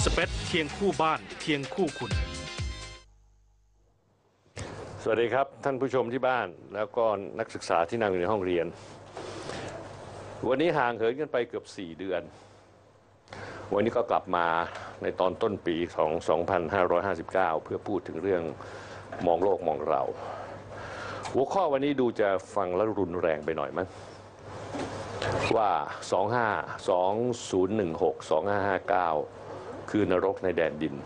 สเปซเคียงคู่บ้านเคียงคู่คุณสวัสดีครับท่านผู้ชมที่บ้านแล้วก็นักศึกษาที่นั่งอยู่ในห้องเรียนวันนี้ห่างเหินกันไปเกือบ4 เดือนวันนี้ก็กลับมาในตอนต้นปีของ 2559 เพื่อพูดถึงเรื่องมองโลกมองเราหัวข้อวันนี้ดูจะฟังแล้วรุนแรงไปหน่อยมั้งว่า 2516 2559 คือนรกในแดนดิน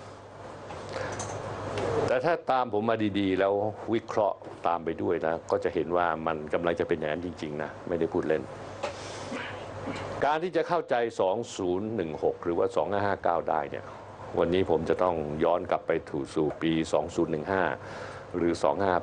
แต่ถ้าตามผมมาดีๆแล้ววิเคราะห์ตามไปด้วยนะก็จะเห็นว่ามันกำลังจะเป็นอย่างนั้นจริงๆนะไม่ได้พูดเล่นการที่จะเข้าใจ 2016 หรือว่า 2559 ได้เนี่ยวันนี้ผมจะต้องย้อนกลับไปสู่ปี 2015 หรือ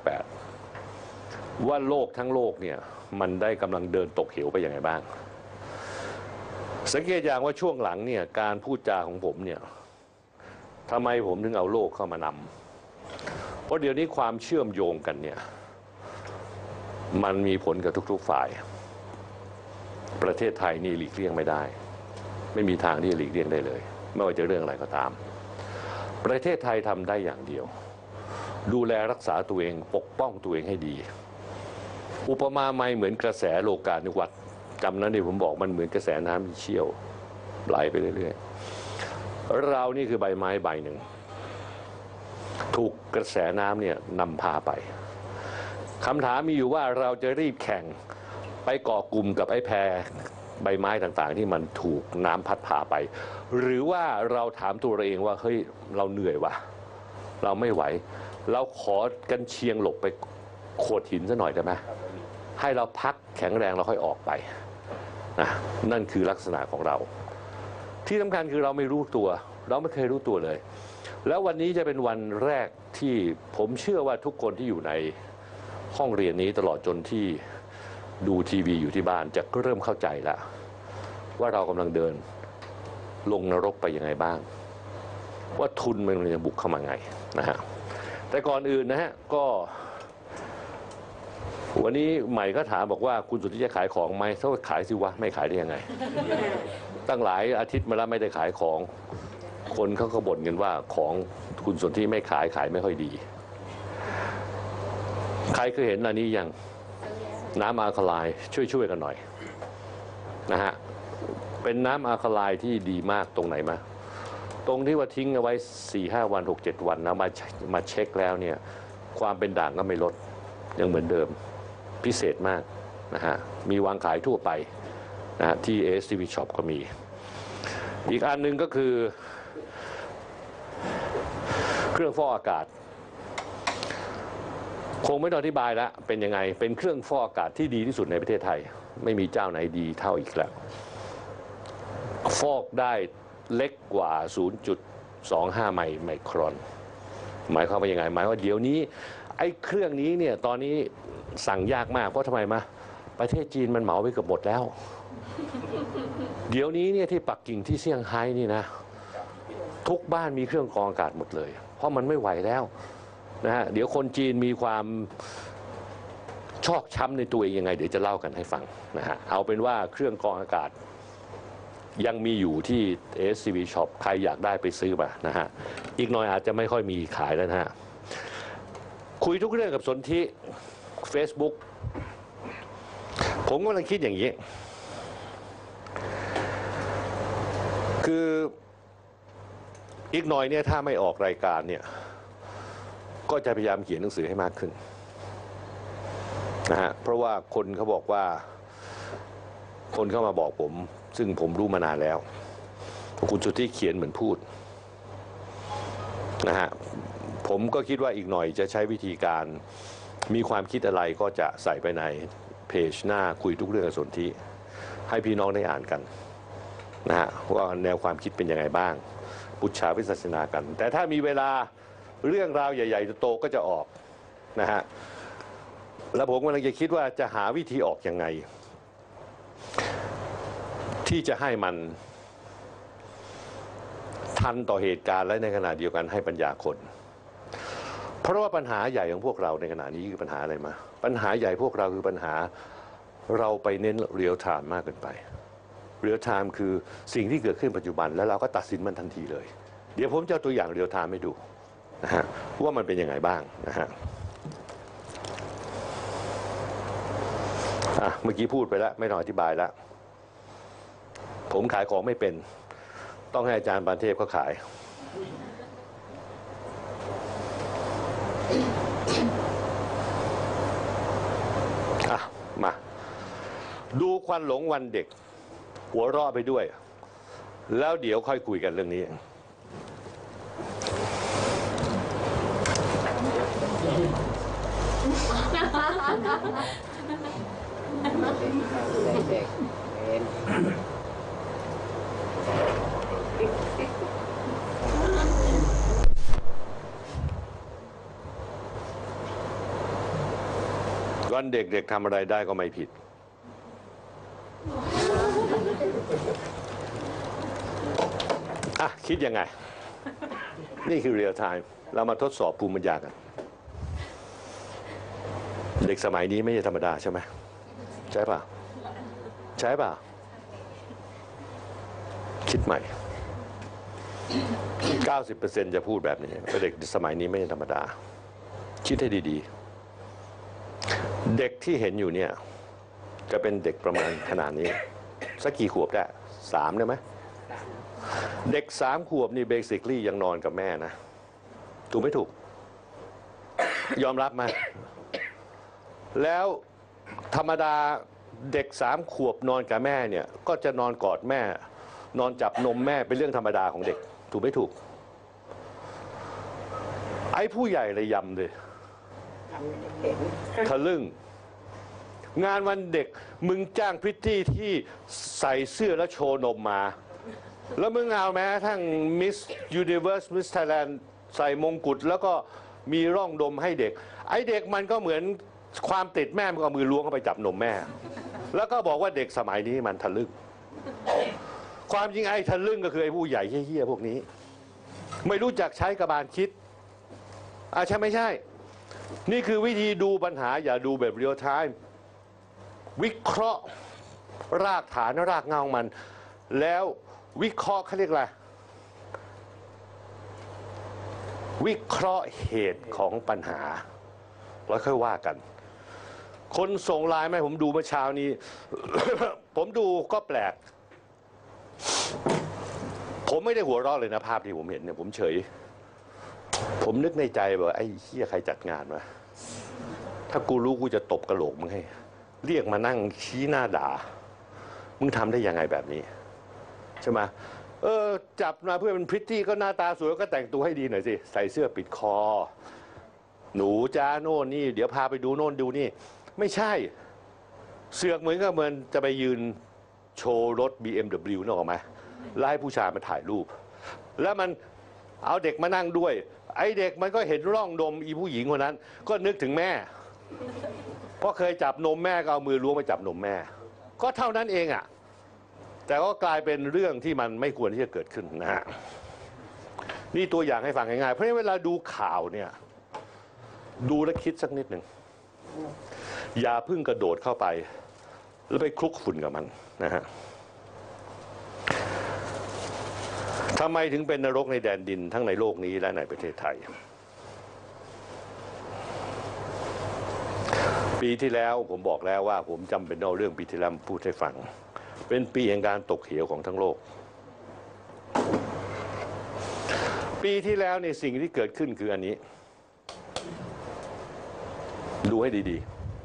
258 ว่าโลกทั้งโลกเนี่ยมันได้กำลังเดินตกเหวไปอย่างไรบ้างสังเกตอย่างว่าช่วงหลังเนี่ยการพูดจาของผมเนี่ยทำไมผมถึงเอาโลกเข้ามานำเพราะเดี๋ยวนี้ความเชื่อมโยงกันเนี่ยมันมีผลกับทุกๆฝ่ายประเทศไทยนี่หลีกเลี่ยงไม่ได้ไม่มีทางที่จะหลีกเลี่ยงได้เลยไม่ว่าจะเรื่องอะไรก็ตามประเทศไทยทำได้อย่างเดียวดูแลรักษาตัวเองปกป้องตัวเองให้ดีอุปมาไม่เหมือนกระแสโลกาภิวัตน์จำนั้นที่ผมบอกมันเหมือนกระแสน้ำที่เชี่ยวไหลไปเรื่อยๆเรานี่คือใบไม้ใบหนึ่งถูกกระแสน้ำเนี่ยนำพาไปคำถามมีอยู่ว่าเราจะรีบแข่งไปเกาะกลุ่มกับไอ้แพรใบไม้ต่างๆที่มันถูกน้ำพัดพาไปหรือว่าเราถามตัวเราเองว่าเฮ้ยเราเหนื่อยว่ะเราไม่ไหวเราขอกันเชียงหลบไปโขดหินซะหน่อยได้ไหมให้เราพักแข็งแรงเราค่อยออกไปนะนั่นคือลักษณะของเราที่สำคัญคือเราไม่รู้ตัวเราไม่เคยรู้ตัวเลยแล้ววันนี้จะเป็นวันแรกที่ผมเชื่อว่าทุกคนที่อยู่ในห้องเรียนนี้ตลอดจนที่ดูทีวีอยู่ที่บ้านจะเริ่มเข้าใจแล้วว่าเรากำลังเดินลงนรกไปยังไงบ้างว่าทุนมันจะบุกเข้ามาไงนะฮะแต่ก่อนอื่นนะฮะก็วันนี้ใหม่ก็ถามบอกว่าคุณสุทธิจะขายของไหมถ้าขายสิวะไม่ขายได้ยังไงตั้งหลายอาทิตย์มาแล้วไม่ได้ขายของคนเขาก็บ่นกันว่าของคุณสุทธิไม่ขายไม่ค่อยดีใครเคยเห็นอันนี้ยังน้ำอะคาไลน์ช่วยกันหน่อยนะฮะเป็นน้ำอะคาไลน์ที่ดีมากตรงไหนมาตรงที่ว่าทิ้งเอาไว้ 4-5 วัน 6-7 วันนะมาเช็คแล้วเนี่ยความเป็นด่างก็ไม่ลดยังเหมือนเดิมพิเศษมากนะฮะมีวางขายทั่วไปนะฮะที่ ASTV Shop ก็มีอีกอันหนึ่งก็คือเครื่องฟอกอากาศคงไม่ต้องอธิบายแล้วเป็นยังไงเป็นเครื่องฟอกอากาศที่ดีที่สุดในประเทศไทยไม่มีเจ้าไหนดีเท่าอีกแล้วฟอกได้เล็กกว่า 0.25 ไมครอนหมายความว่ายังไงหมายว่าเดี๋ยวนี้ไอ้เครื่องนี้เนี่ยตอนนี้สั่งยากมากเพราะทำไมมาประเทศจีนมันเหมาไปเกือบหมดแล้วเดี๋ยวนี้เนี่ยที่ปักกิ่งที่เซี่ยงไฮ้นี่นะทุกบ้านมีเครื่องกรองอากาศหมดเลยเพราะมันไม่ไหวแล้วนะฮะเดี๋ยวคนจีนมีความชอกช้ำในตัวเองยังไงเดี๋ยวจะเล่ากันให้ฟังนะฮะเอาเป็นว่าเครื่องกรองอากาศยังมีอยู่ที่ ASTV Shop ใครอยากได้ไปซื้อมานะฮะอีกหน่อยอาจจะไม่ค่อยมีขายแล้วนะฮะคุยทุกเรื่องกับสนธิ Facebook ผมกำลังคิดอย่างนี้คืออีกหน่อยเนี่ยถ้าไม่ออกรายการเนี่ยก็จะพยายามเขียนหนังสือให้มากขึ้นนะฮะเพราะว่าคนเขาบอกว่าคนเข้ามาบอกผมซึ่งผมรู้มานานแล้วคุณสุทธิเขียนเหมือนพูดนะฮะผมก็คิดว่าอีกหน่อยจะใช้วิธีการมีความคิดอะไรก็จะใส่ไปในเพจหน้าคุยทุกเรื่องกับสนธิให้พี่น้องได้อ่านกันนะฮะว่าแนวความคิดเป็นยังไงบ้างปุจฉาวิสัชนากันแต่ถ้ามีเวลาเรื่องราวใหญ่ๆโตก็จะออกนะฮะแล้วผมกำลังจะคิดว่าจะหาวิธีออกยังไงที่จะให้มันทันต่อเหตุการณ์และในขณะเดียวกันให้ปัญญาคนเพราะว่าปัญหาใหญ่ของพวกเราในขณะนี้คือปัญหาอะไรมาปัญหาใหญ่พวกเราคือปัญหาเราไปเน้นเรียลไทม์มากเกินไปเรียลไทม์คือสิ่งที่เกิดขึ้นปัจจุบันแล้วเราก็ตัดสินมันทันทีเลยเดี๋ยวผมจะเอาตัวอย่างเรียลไทม์ให้ดูนะฮะว่ามันเป็นยังไงบ้างนะฮะเมื่อกี้พูดไปแล้วไม่ต้องอธิบายแล้วผมขายของไม่เป็นต้องให้อาจารย์ปานเทพเขาขายมาดูควันหลงวันเด็กหัวเราะไปด้วยแล้วเดี๋ยวค่อยคุยกันเรื่องนี้วันเด็กๆทำอะไรได้ก็ไม่ผิดคิดยังไงนี่คือเรียลไทม์เรามาทดสอบภูมิปัญญากันเด็กสมัยนี้ไม่ใช่ธรรมดาใช่ไหมใช่ป่ะใช่ป่ะคิดใหม่ 90% จะพูดแบบนี้เด็กสมัยนี้ไม่ใช่ธรรมดาคิดให้ดีๆเด็กที่เห็นอยู่เนี่ยจะเป็นเด็กประมาณขนาดนี้สักกี่ขวบได้3ได้ไหมเด็ก3 ขวบนี่เบสิคลี่ยังนอนกับแม่นะถูกไม่ถูกยอมรับไหมแล้วธรรมดาเด็ก3 ขวบนอนกับแม่เนี่ยก็จะนอนกอดแม่นอนจับนมแม่เป็นเรื่องธรรมดาของเด็กถูกไม่ถูกไอ้ผู้ใหญ่เลยยำเลยทะลึ่งงานวันเด็กมึงจ้างพริตตี้ที่ใส่เสื้อแล้วโชว์นมมาแล้วมึงเอาแม้ทั้งมิสยูนิเวิร์สมิสไทยแลนด์ใส่มงกุฎแล้วก็มีร่องนมให้เด็กไอ้เด็กมันก็เหมือนความติดแม่มันก็มือล้วงเข้าไปจับนมแม่แล้วก็บอกว่าเด็กสมัยนี้มันทะลึ่งความจริงไอ้ทะลึ่งก็คือไอ้ผู้ใหญ่เหี้ยๆพวกนี้ไม่รู้จักใช้กระบาลคิดใช่ไม่ใช่นี่คือวิธีดูปัญหาอย่าดูแบบเรียลไทม์วิเคราะห์รากฐานรากเงามันแล้ววิเคราะห์เขาเรียกอะไรวิเคราะห์เหตุของปัญหาแล้วค่อยว่ากันคนส่งไลน์มาให้ผมดูเมื่อเช้านี้ ผมดูก็แปลกผมไม่ได้หัวเราะเลยนะภาพที่ผมเห็นเนี่ยผมเฉยผมนึกในใจว่าไอ้เหี้ยใครจัดงานวะถ้ากูรู้กูจะตบกระโหลกมึงให้เรียกมานั่งชี้หน้าด่ามึงทำได้ยังไงแบบนี้ใช่ไหมจับมาเพื่อเป็นพริตตี้ก็หน้าตาสวยก็แต่งตัวให้ดีหน่อยสิใส่เสื้อปิดคอหนูจ้าโน่นนี่เดี๋ยวพาไปดูโน่นดูนี่ไม่ใช่เสือกเหมือนจะไปยืนโชว์รถ BMW นึกออกไหมแล้วให้ผู้ชายมาถ่ายรูปแล้วมันเอาเด็กมานั่งด้วยไอ้เด็กมันก็เห็นร่องนมอีผู้หญิงคนนั้นก็นึกถึงแม่เพราะเคยจับนมแม่ก็เอามือล้วงไปจับนมแม่ก็เท่านั้นเองแต่ก็กลายเป็นเรื่องที่มันไม่ควรที่จะเกิดขึ้นนะฮะนี่ตัวอย่างให้ฟังง่ายๆเพราะฉะนั้นเวลาดูข่าวเนี่ยดูและคิดสักนิดหนึ่งอย่าเพิ่งกระโดดเข้าไปแล้วไปคลุกฝุ่นกับมันนะฮะทำไมถึงเป็นนรกในแดนดินทั้งในโลกนี้และในประเทศไทยปีที่แล้วผมบอกแล้วว่าผมจำเป็นเอาเรื่องปีที่แล้วพูดให้ฟังเป็นปีแห่งการตกเหวของทั้งโลกปีที่แล้วในสิ่งที่เกิดขึ้นคืออันนี้ดูให้ดี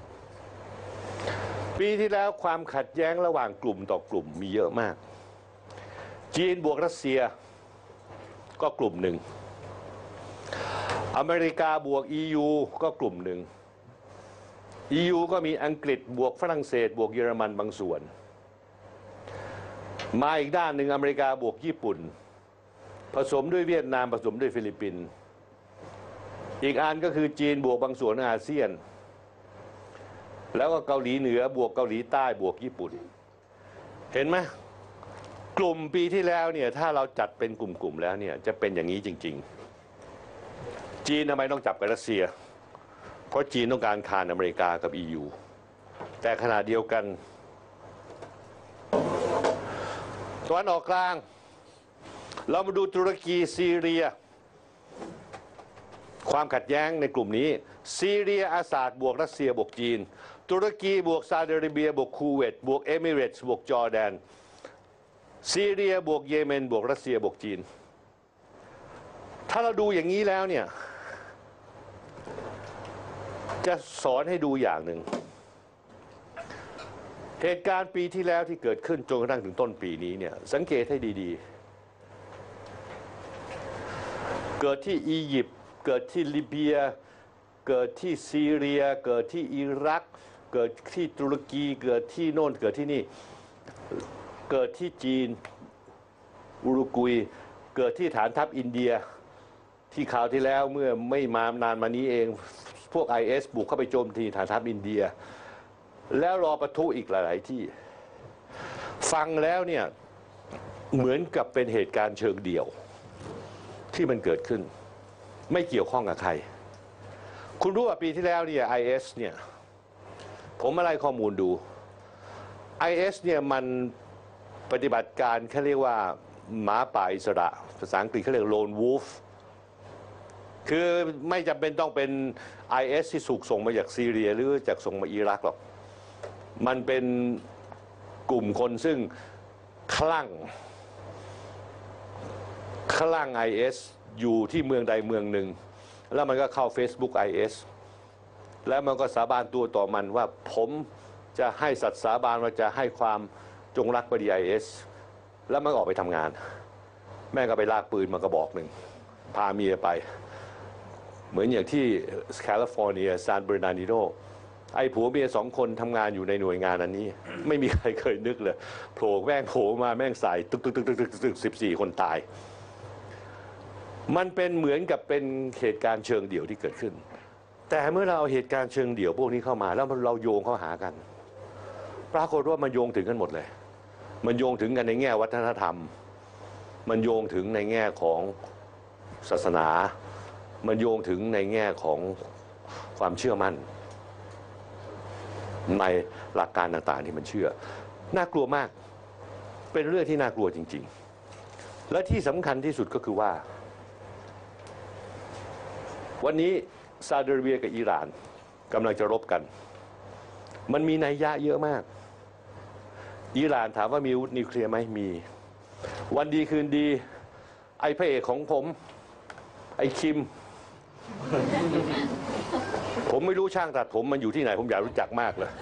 ๆปีที่แล้วความขัดแย้งระหว่างกลุ่มต่อกลุ่มมีเยอะมากจีนบวกรัสเซียก็กลุ่มหนึ่งอเมริกาบวก EU ก็กลุ่มหนึ่ง EU ก็มีอังกฤษบวกฝรั่งเศสบวกเยอรมันบางส่วนมาอีกด้านหนึ่งอเมริกาบวกญี่ปุ่นผสมด้วยเวียดนามผสมด้วยฟิลิปปินส์อีกอันก็คือจีนบวกบางส่วนอาเซียนแล้วก็เกาหลีเหนือบวกเกาหลีใต้บวกญี่ปุ่นเห็นไหมกลุ่มปีที่แล้วเนี่ยถ้าเราจัดเป็นกลุ่มๆแล้วเนี่ยจะเป็นอย่างนี้จริงๆจีนทำไมต้องจับกับรัสเซียเพราะจีนต้องการคานอเมริกากับ EU แต่ขณะเดียวกันตะวันออกกลางเรามาดูตุรกีซีเรียความขัดแย้งในกลุ่มนี้ซีเรียอาซาดบวกรัสเซียบวกจีนตุรกีบวกซาอุดิอาระเบียบวกคูเวตบวกเอมิเรตส์บวกจอร์แดนซีเรียบวกเยเมนบวกรัสเซียบวกจีนถ้าเราดูอย่างนี้แล้วเนี่ยจะสอนให้ดูอย่างหนึ่งเหตุการณ์ปีที่แล้วที่เกิดขึ้นจนกระทั่งถึงต้นปีนี้เนี่ยสังเกตให้ดีๆเกิดที่อียิปต์เกิดที่ลิเบียเกิดที่ซีเรียเกิดที่อิรักเกิดที่ตุรกีเกิดที่โน่นเกิดที่นี่เกิดที่จีนอุรุกวัยเกิดที่ฐานทัพอินเดียที่ข่าวที่แล้วเมื่อไม่มานานมานี้เองพวก IS บุกเข้าไปโจมตีฐานทัพอินเดียแล้วรอปะทุอีกหลายๆที่ฟังแล้วเนี่ยเหมือนกับเป็นเหตุการณ์เชิงเดี่ยวที่มันเกิดขึ้นไม่เกี่ยวข้องกับใครคุณรู้ว่าปีที่แล้วเนี่ย IS เนี่ยผมมาไล่ข้อมูลดู IS เนี่ยมันปฏิบัติการเขาเรียกว่าหมาป่าอิสระภาษาอังกฤษเขาเรียก lone wolf คือไม่จำเป็นต้องเป็น IS ที่ถูกส่งมาจากซีเรียหรือจากส่งมาอิรักหรอกมันเป็นกลุ่มคนซึ่งคลั่ง IS อยู่ที่เมืองใดเมืองหนึ่งแล้วมันก็เข้า Facebook IS แล้วมันก็สาบานตัวต่อมันว่าผมจะให้สัตย์สาบานว่าจะให้ความจงรักภักดี IS แล้วมันออกไปทำงานแม่ก็ไปลากปืนมากระบอกหนึ่งพาเมียไปเหมือนอย่างที่แคลิฟอร์เนียซานเบอร์นาร์ดิโนไอ้ผัวเมีย2 คนทำงานอยู่ในหน่วยงานอันนี้ไม่มีใครเคยนึกเลยโผล่มาแม่งใส่ตึก14 คนตายมันเป็นเหมือนกับเป็นเหตุการณ์เชิงเดี่ยวที่เกิดขึ้นแต่เมื่อเราเอาเหตุการณ์เชิงเดี่ยวพวกนี้เข้ามาแล้วเราโยงเข้าหากันปรากฏว่ามันโยงถึงกันหมดเลยมันโยงถึงกันในแง่วัฒนธรรมมันโยงถึงในแง่ของศาสนามันโยงถึงในแง่ของความเชื่อมั่นในหลักการต่างๆที่มันเชื่อน่ากลัวมากเป็นเรื่องที่น่ากลัวจริงๆและที่สำคัญที่สุดก็คือว่าวันนี้ซาอุดิอาระเบียกับอิหร่านกำลังจะรบกันมันมีนัยยะเยอะมากอิหร่านถามว่ามีอาวุธนิวเคลียร์ไหมมีวันดีคืนดีไอ้พระเอกของผมไอ้คิมผมไม่รู้ช่างตัดผมมันอยู่ที่ไหนผมอยากรู้จักมากเลย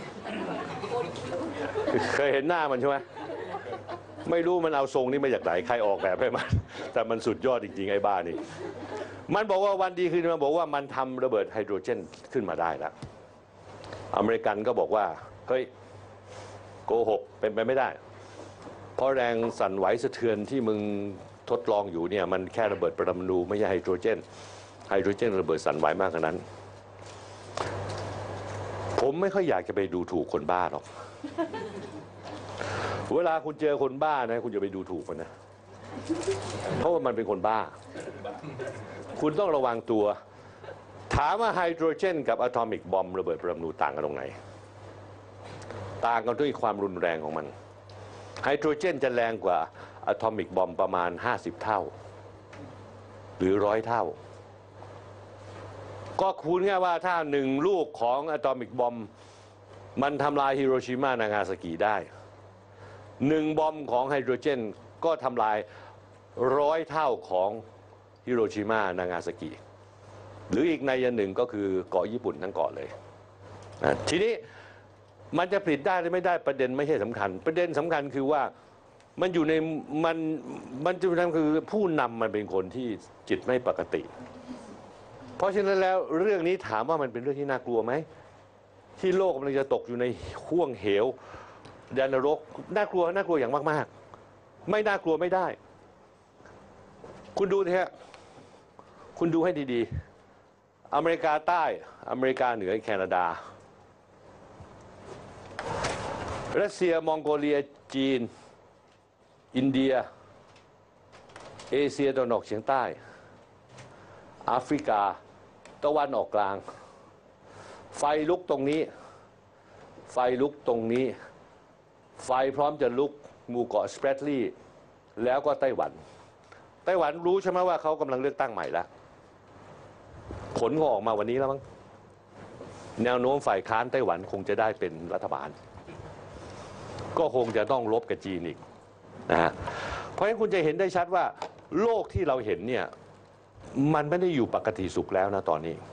เคยเห็นหน้ามันใช่ไหมไม่รู้มันเอาทรงนี้มาจากไหนใครออกแบบให้มันแต่มันสุดยอดจริงๆไอ้บ้านี่มันบอกว่าวันดีคืนมันบอกว่ามันทำระเบิดไฮโดรเจนขึ้นมาได้แล้วอเมริกันก็บอกว่าเฮ้ยโกหกเป็นไปไม่ได้เพราะแรงสั่นไหวสะเทือนที่มึงทดลองอยู่เนี่ยมันแค่ระเบิดปรมาณูไม่ใช่ไฮโดรเจนระเบิดสั่นไหวมากกว่านั้นผมไม่ค่อยอยากจะไปดูถูกคนบ้าหรอกเวลาคุณเจอคนบ้านะคุณอย่าไปดูถูกมันนะเพราะว่ามันเป็นคนบ้าคุณต้องระวังตัวถามว่าไฮโดรเจนกับอะตอมิกบอมระเบิดปรมาณูต่างกันตรงไหนต่างกันด้วยความรุนแรงของมันไฮโดรเจนจะแรงกว่าอะตอมิกบอมประมาณ50 เท่าหรือ100 เท่าก็คูณง่ายว่าถ้า1 ลูกของอะตอมิกบอมมันทำลายฮิโรชิมานางาซากิได้1 บอมของไฮโดรเจนก็ทำลาย100 เท่าของฮิโรชิมานางาซากิหรืออีกนัยหนึ่งก็คือเกาะญี่ปุ่นทั้งเกาะเลยทีนี้มันจะผลิตได้หรือไม่ได้ประเด็นไม่ใช่สำคัญประเด็นสำคัญคือว่ามันอยู่ในมันจุดนั้นคือผู้นำมันเป็นคนที่จิตไม่ปกติเพราะฉะนั้นแล้วเรื่องนี้ถามว่ามันเป็นเรื่องที่น่ากลัวไหมที่โลกมันจะตกอยู่ในห่วงเหวแดนนรกน่ากลัวอย่างมากๆไม่น่ากลัวไม่ได้คุณดูนะฮะคุณดูให้ดีๆอเมริกาใต้อเมริกาเหนือแคนาดารัสเซียมองโกเลียจีนอินเดียเอเชียตะวันออกเฉียงใต้แอฟริกาตะวันออกกลางไฟลุกตรงนี้ไฟพร้อมจะลุกหมู่เกาะสเปรดลีย์แล้วก็ไต้หวันไต้หวันรู้ใช่ไหมว่าเขากำลังเลือกตั้งใหม่แล้วผลก็ออกมาวันนี้แล้วมั้งแนวโน้มฝ่ายค้านไต้หวันคงจะได้เป็นรัฐบาลก็คงจะต้องรบกับจีนอีกนะฮะเพราะฉะนั้นคุณจะเห็นได้ชัดว่าโลกที่เราเห็นเนี่ยมันไม่ได้อยู่ปกติสุขแล้วนะตอนนี้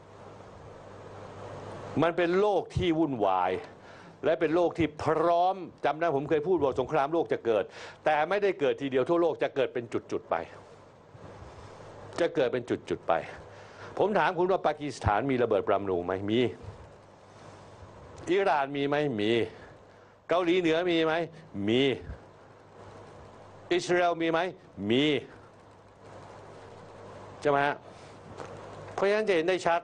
มันเป็นโลกที่วุ่นวายและเป็นโลกที่พร้อมจำได้ผมเคยพูดว่าสงครามโลกจะเกิดแต่ไม่ได้เกิดทีเดียวทั่วโลกจะเกิดเป็นจุดๆไปจะเกิดเป็นจุดๆไปผมถามคุณว่าปากีสถานมีระเบิดปรมาณูไหมมีอิหร่านมีไหมมีเกาหลีเหนือมีไหมมีอิสราเอลมีไหมมีใช่ไหมฮะเพราะฉะนั้นจะเห็นได้ชัด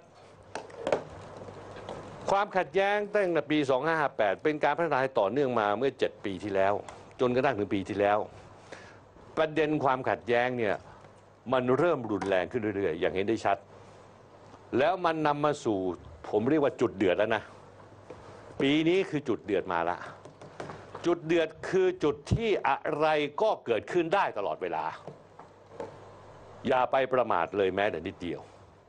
ความขัดแย้งตั้งแต่ปี 2558 เป็นการพัฒนาต่อเนื่องมาเมื่อ 7 ปีที่แล้วจนกระทั่งถึงปีที่แล้วประเด็นความขัดแย้งเนี่ยมันเริ่มรุนแรงขึ้นเรื่อยๆอย่างเห็นได้ชัดแล้วมันนำมาสู่ผมเรียกว่าจุดเดือดแล้วนะปีนี้คือจุดเดือดมาละจุดเดือดคือจุดที่อะไรก็เกิดขึ้นได้ตลอดเวลาอย่าไปประมาทเลยแม้แต่นิดเดียว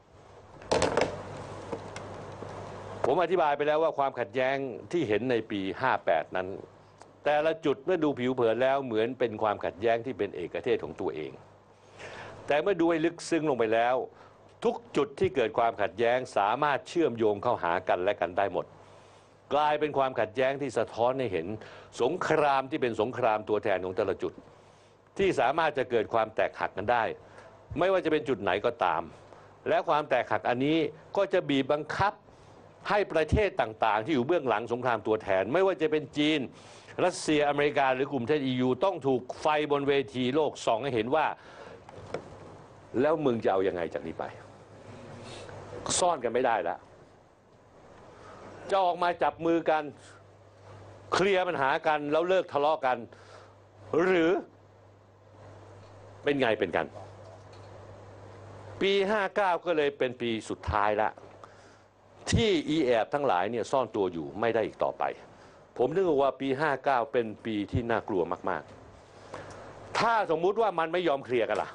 ผมอธิบายไปแล้วว่าความขัดแย้งที่เห็นในปี 58 นั้นแต่ละจุดเมื่อดูผิวเผินแล้วเหมือนเป็นความขัดแย้งที่เป็นเอกเทศของตัวเองแต่เมื่อดูให้ลึกซึ้งลงไปแล้วทุกจุดที่เกิดความขัดแย้งสามารถเชื่อมโยงเข้าหากันและกันได้หมดกลายเป็นความขัดแย้งที่สะท้อนให้เห็นสงครามที่เป็นสงครามตัวแทนของแต่ละจุดที่สามารถจะเกิดความแตกหักกันได้ไม่ว่าจะเป็นจุดไหนก็ตามและความแตกหักอันนี้ก็จะบีบบังคับให้ประเทศต่างๆที่อยู่เบื้องหลังสงครามตัวแทนไม่ว่าจะเป็นจีนรัสเซียอเมริกาหรือกลุ่มประเทศ EU ต้องถูกไฟบนเวทีโลกส่องให้เห็นว่าแล้วมึงจะเอายังไงจากนี้ไปซ่อนกันไม่ได้แล้วจะออกมาจับมือกันเคลียร์ปัญหากันแล้วเลิกทะเลาะกันหรือเป็นไงเป็นกันปี 59 ก็เลยเป็นปีสุดท้ายละที่อีแอบทั้งหลายเนี่ยซ่อนตัวอยู่ไม่ได้อีกต่อไปผมนึกว่าปี 59 เป็นปีที่น่ากลัวมากๆถ้าสมมุติว่ามันไม่ยอมเคลียร์กันล่ะ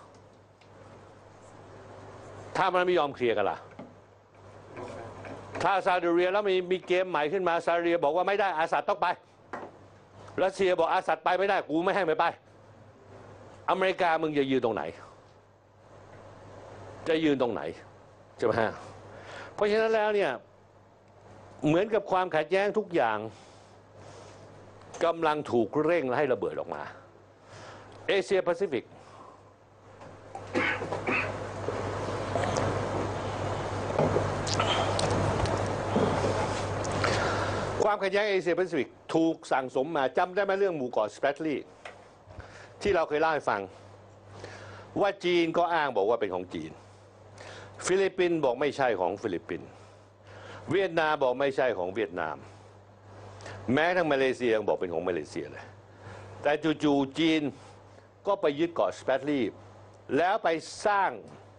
ถ้ามันไม่ยอมเคลียร์กันล่ะถ้าซาอุดิอาระเบียแล้วมีเกมใหม่ขึ้นมาซาอุดิอาระเบียบอกว่าไม่ได้อาสัดต้องไปรัสเซียบอกอาสัดไปไม่ได้กูไม่ให้ไปอเมริกามึงจะยืนตรงไหนจะยืนตรงไหนใช่ไหมฮะเพราะฉะนั้นแล้วเนี่ยเหมือนกับความขัดแย้งทุกอย่างกำลังถูกเร่งให้ระเบิดออกมาเอเชียแปซิฟิกความขัดแย้งเอเชียแปซิฟิกถูกสั่งสมมาจำได้ไหมเรื่องหมู่เกาะสเปรดลีย์ที่เราเคยเล่าให้ฟังว่าจีนก็อ้างบอกว่าเป็นของจีนฟิลิปปินส์บอกไม่ใช่ของฟิลิปปินส์เวียดนามบอกไม่ใช่ของเวียดนามแม้ทั้งมาเลเซียยังบอกเป็นของมาเลเซียเลยแต่จู่ๆจีนก็ไปยึดเกาะสเปรดลีย์แล้วไปสร้าง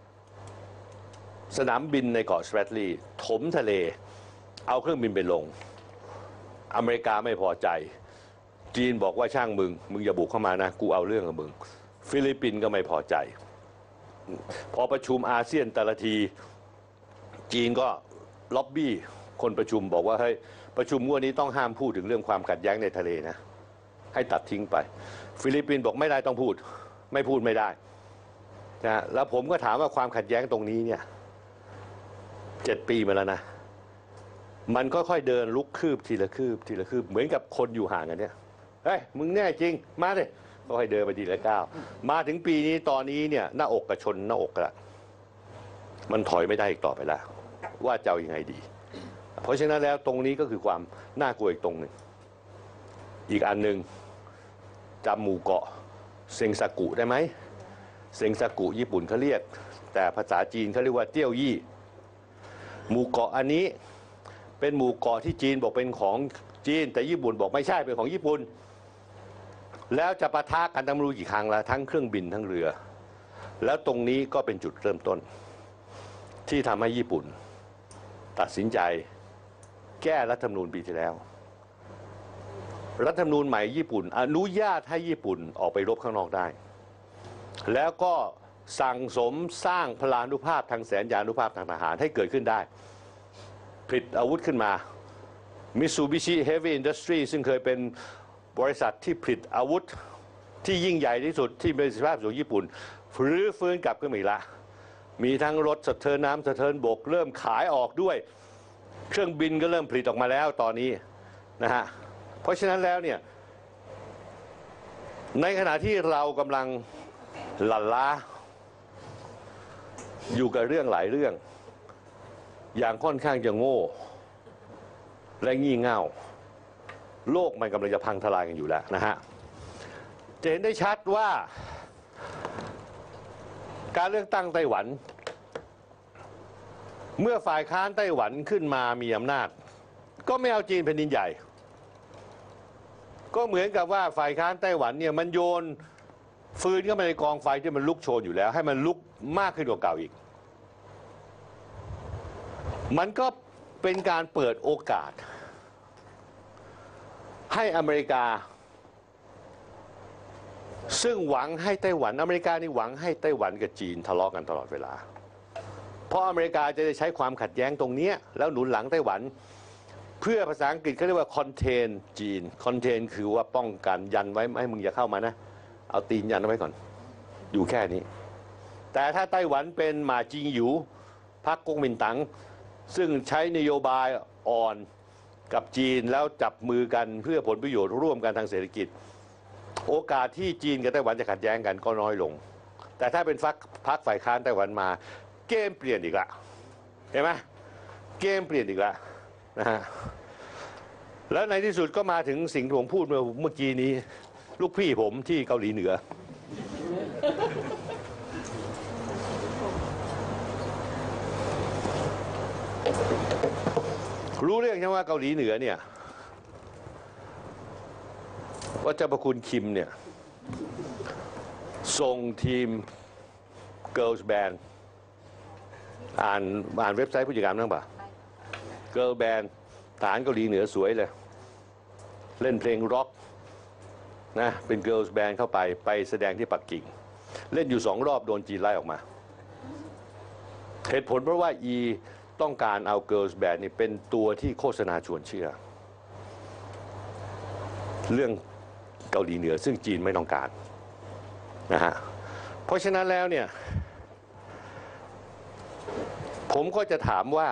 สนามบินในเกาะสเปรดลีย์ถมทะเลเอาเครื่องบินไปลงอเมริกาไม่พอใจจีนบอกว่าช่างมึงอย่าบุกเข้ามานะกูเอาเรื่องกับมึงฟิลิปปินส์ก็ไม่พอใจพอประชุมอาเซียนแต่ละทีจีนก็ล็อบบี้คนประชุมบอกว่าเฮ้ยประชุมวันนี้ต้องห้ามพูดถึงเรื่องความขัดแย้งในทะเลนะให้ตัดทิ้งไปฟิลิปปินส์บอกไม่ได้ต้องพูดไม่พูดไม่ได้นะแล้วผมก็ถามว่าความขัดแย้งตรงนี้เนี่ย7 ปีมาแล้วนะมันค่อยๆเดินลุกคืบทีละคืบทีละคืบเหมือนกับคนอยู่ห่างกันเนี่ยเฮ้ยมึงแน่จริงมาดิก็ค่อยเดินไปทีละก้าวมาถึงปีนี้ตอนนี้เนี่ยหน้าอกกับชนหน้าอกละมันถอยไม่ได้อีกต่อไปแล้วว่าจะเอายังไงดีเพราะฉะนั้นแล้วตรงนี้ก็คือความน่ากลัวอีกตรงหนึ่งอีกอันหนึ่งจำหมู่เกาะเซ็งซากุได้ไหมเซ็งซากุญี่ปุ่นเขาเรียกแต่ภาษาจีนเขาเรียกว่าเตี้ยวยี่หมู่เกาะอันนี้เป็นหมู่เกาะที่จีนบอกเป็นของจีนแต่ญี่ปุ่นบอกไม่ใช่เป็นของญี่ปุ่นแล้วจะปะทะกันตั้งไม่รู้กี่ครั้งแล้วทั้งเครื่องบินทั้งเรือแล้วตรงนี้ก็เป็นจุดเริ่มต้นที่ทำให้ญี่ปุ่นตัดสินใจแก้รัฐธรรมนูญปีที่แล้วรัฐธรรมนูญใหม่ญี่ปุ่นอนุญาตให้ญี่ปุ่นออกไปรบข้างนอกได้แล้วก็สั่งสมสร้างพลานุภาพทางแสนยานุภาพทางทหารให้เกิดขึ้นได้ผลิตอาวุธขึ้นมา Mitsubishi Heavy Industry ซึ่งเคยเป็นบริษัทที่ผลิตอาวุธที่ยิ่งใหญ่ที่สุดที่มีประสิทธิภาพสูงญี่ปุ่นรื้อฟื้นกลับขึ้นมาอีกละมีทั้งรถสะเทินน้ำสะเทินบกเริ่มขายออกด้วยเครื่องบินก็เริ่มผลิตออกมาแล้วตอนนี้นะฮะเพราะฉะนั้นแล้วเนี่ยในขณะที่เรากำลังหลั่นล้าอยู่กับเรื่องหลายเรื่องอย่างค่อนข้างจะโง่และงี่เง่าโลกมันกำลังจะพังทลายกันอยู่แล้วนะฮะจะเห็นได้ชัดว่าการเลือกตั้งไต้หวันเมื่อฝ่ายค้านไต้หวันขึ้นมามีอำนาจก็ไม่เอาจีนแผ่นดินใหญ่ก็เหมือนกับว่าฝ่ายค้านไต้หวันเนี่ยมันโยนฟืนเข้ามาในกองไฟที่มันลุกโชนอยู่แล้วให้มันลุกมากขึ้นกว่าเก่าอีกมันก็เป็นการเปิดโอกาสให้อเมริกาซึ่งหวังให้ไต้หวันอเมริกานี่หวังให้ไต้หวันกับจีนทะเลาะกันตลอดเวลาเพราะอเมริกาจะได้ใช้ความขัดแย้งตรงนี้แล้วหนุนหลังไต้หวันเพื่อภาษาอังกฤษเขาเรียกว่าคอนเทนจีนคอนเทนคือว่าป้องกันยันไว้ไม่ให้มึงอย่าเข้ามานะเอาตีนยันไว้ก่อนอยู่แค่นี้แต่ถ้าไต้หวันเป็นหมาจิงหยูพรรคก๊กมินตั๋งซึ่งใช้นโยบายอ่อนกับจีนแล้วจับมือกันเพื่อผลประโยชน์ร่วมกันทางเศรษฐกิจโอกาสที่จีนกับไต้หวันจะขัดแย้งกันก็น้อยลงแต่ถ้าเป็นพรรคฝ่ายค้านไต้หวันมาเกมเปลี่ยนอีกละเห็นไหมเกมเปลี่ยนอีกละนะฮะแล้วในที่สุดก็มาถึงสิ่งที่ผมพูดเมื่อกี้นี้ลูกพี่ผมที่เกาหลีเหนือรู้เรื่องใช่ไหมว่าเกาหลีเหนือเนี่ยว่าเจ้าประคุณคิมเนี่ยส่งทีม Girls Band อ่านเว็บไซต์ผู้จัดการบ้างป่ะ Girl Band ทหารเกาหลีเหนือสวยเลยเล่นเพลงร็อกนะเป็น Girls Band เข้าไปแสดงที่ปักกิ่งเล่นอยู่2 รอบโดนจีนไล่ออกมาเหตุผลเพราะว่าต้องการเอา Girls Band นี่เป็นตัวที่โฆษณาชวนเชื่อเรื่องเกาหลีเหนือซึ่งจีนไม่ต้องการนะฮะเพราะฉะนั้นแล้วเนี่ยผมก็จะถามว่า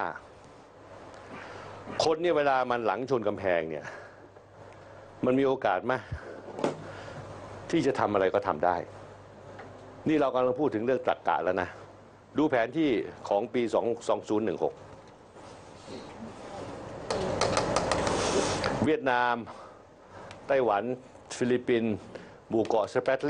คนเนี่ยเวลามันหลังชนกำแพงเนี่ยมันมีโอกาสไหมที่จะทำอะไรก็ทำได้นี่เรากำลังพูดถึงเรื่องตรรกะแล้วนะดูแผนที่ของปี2016เวียดนามไต้หวันฟิลิปปินส์หมู่เกาะสเปต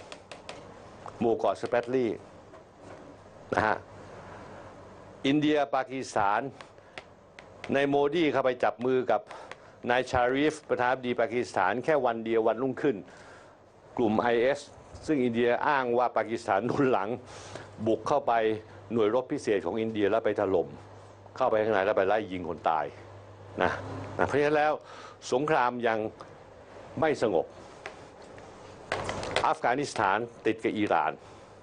ลี่นะฮะอินเดียปากีสถานในโมดีเข้าไปจับมือกับนายชารีฟประธานาธิบดีปากีสถานแค่วันเดียววันรุ่งขึ้นกลุ่ม IS ซึ่งอินเดียอ้างว่าปากีสถานหนุนหลังบุกเข้าไปหน่วยรบพิเศษของอินเดียแล้วไปถล่มเข้าไปข้างในแล้วไปไล่ยิงคนตายนะเพราะฉะนั้นแล้วสงครามยังไม่สงบอัฟกานิสถานติดกับอิหร่าน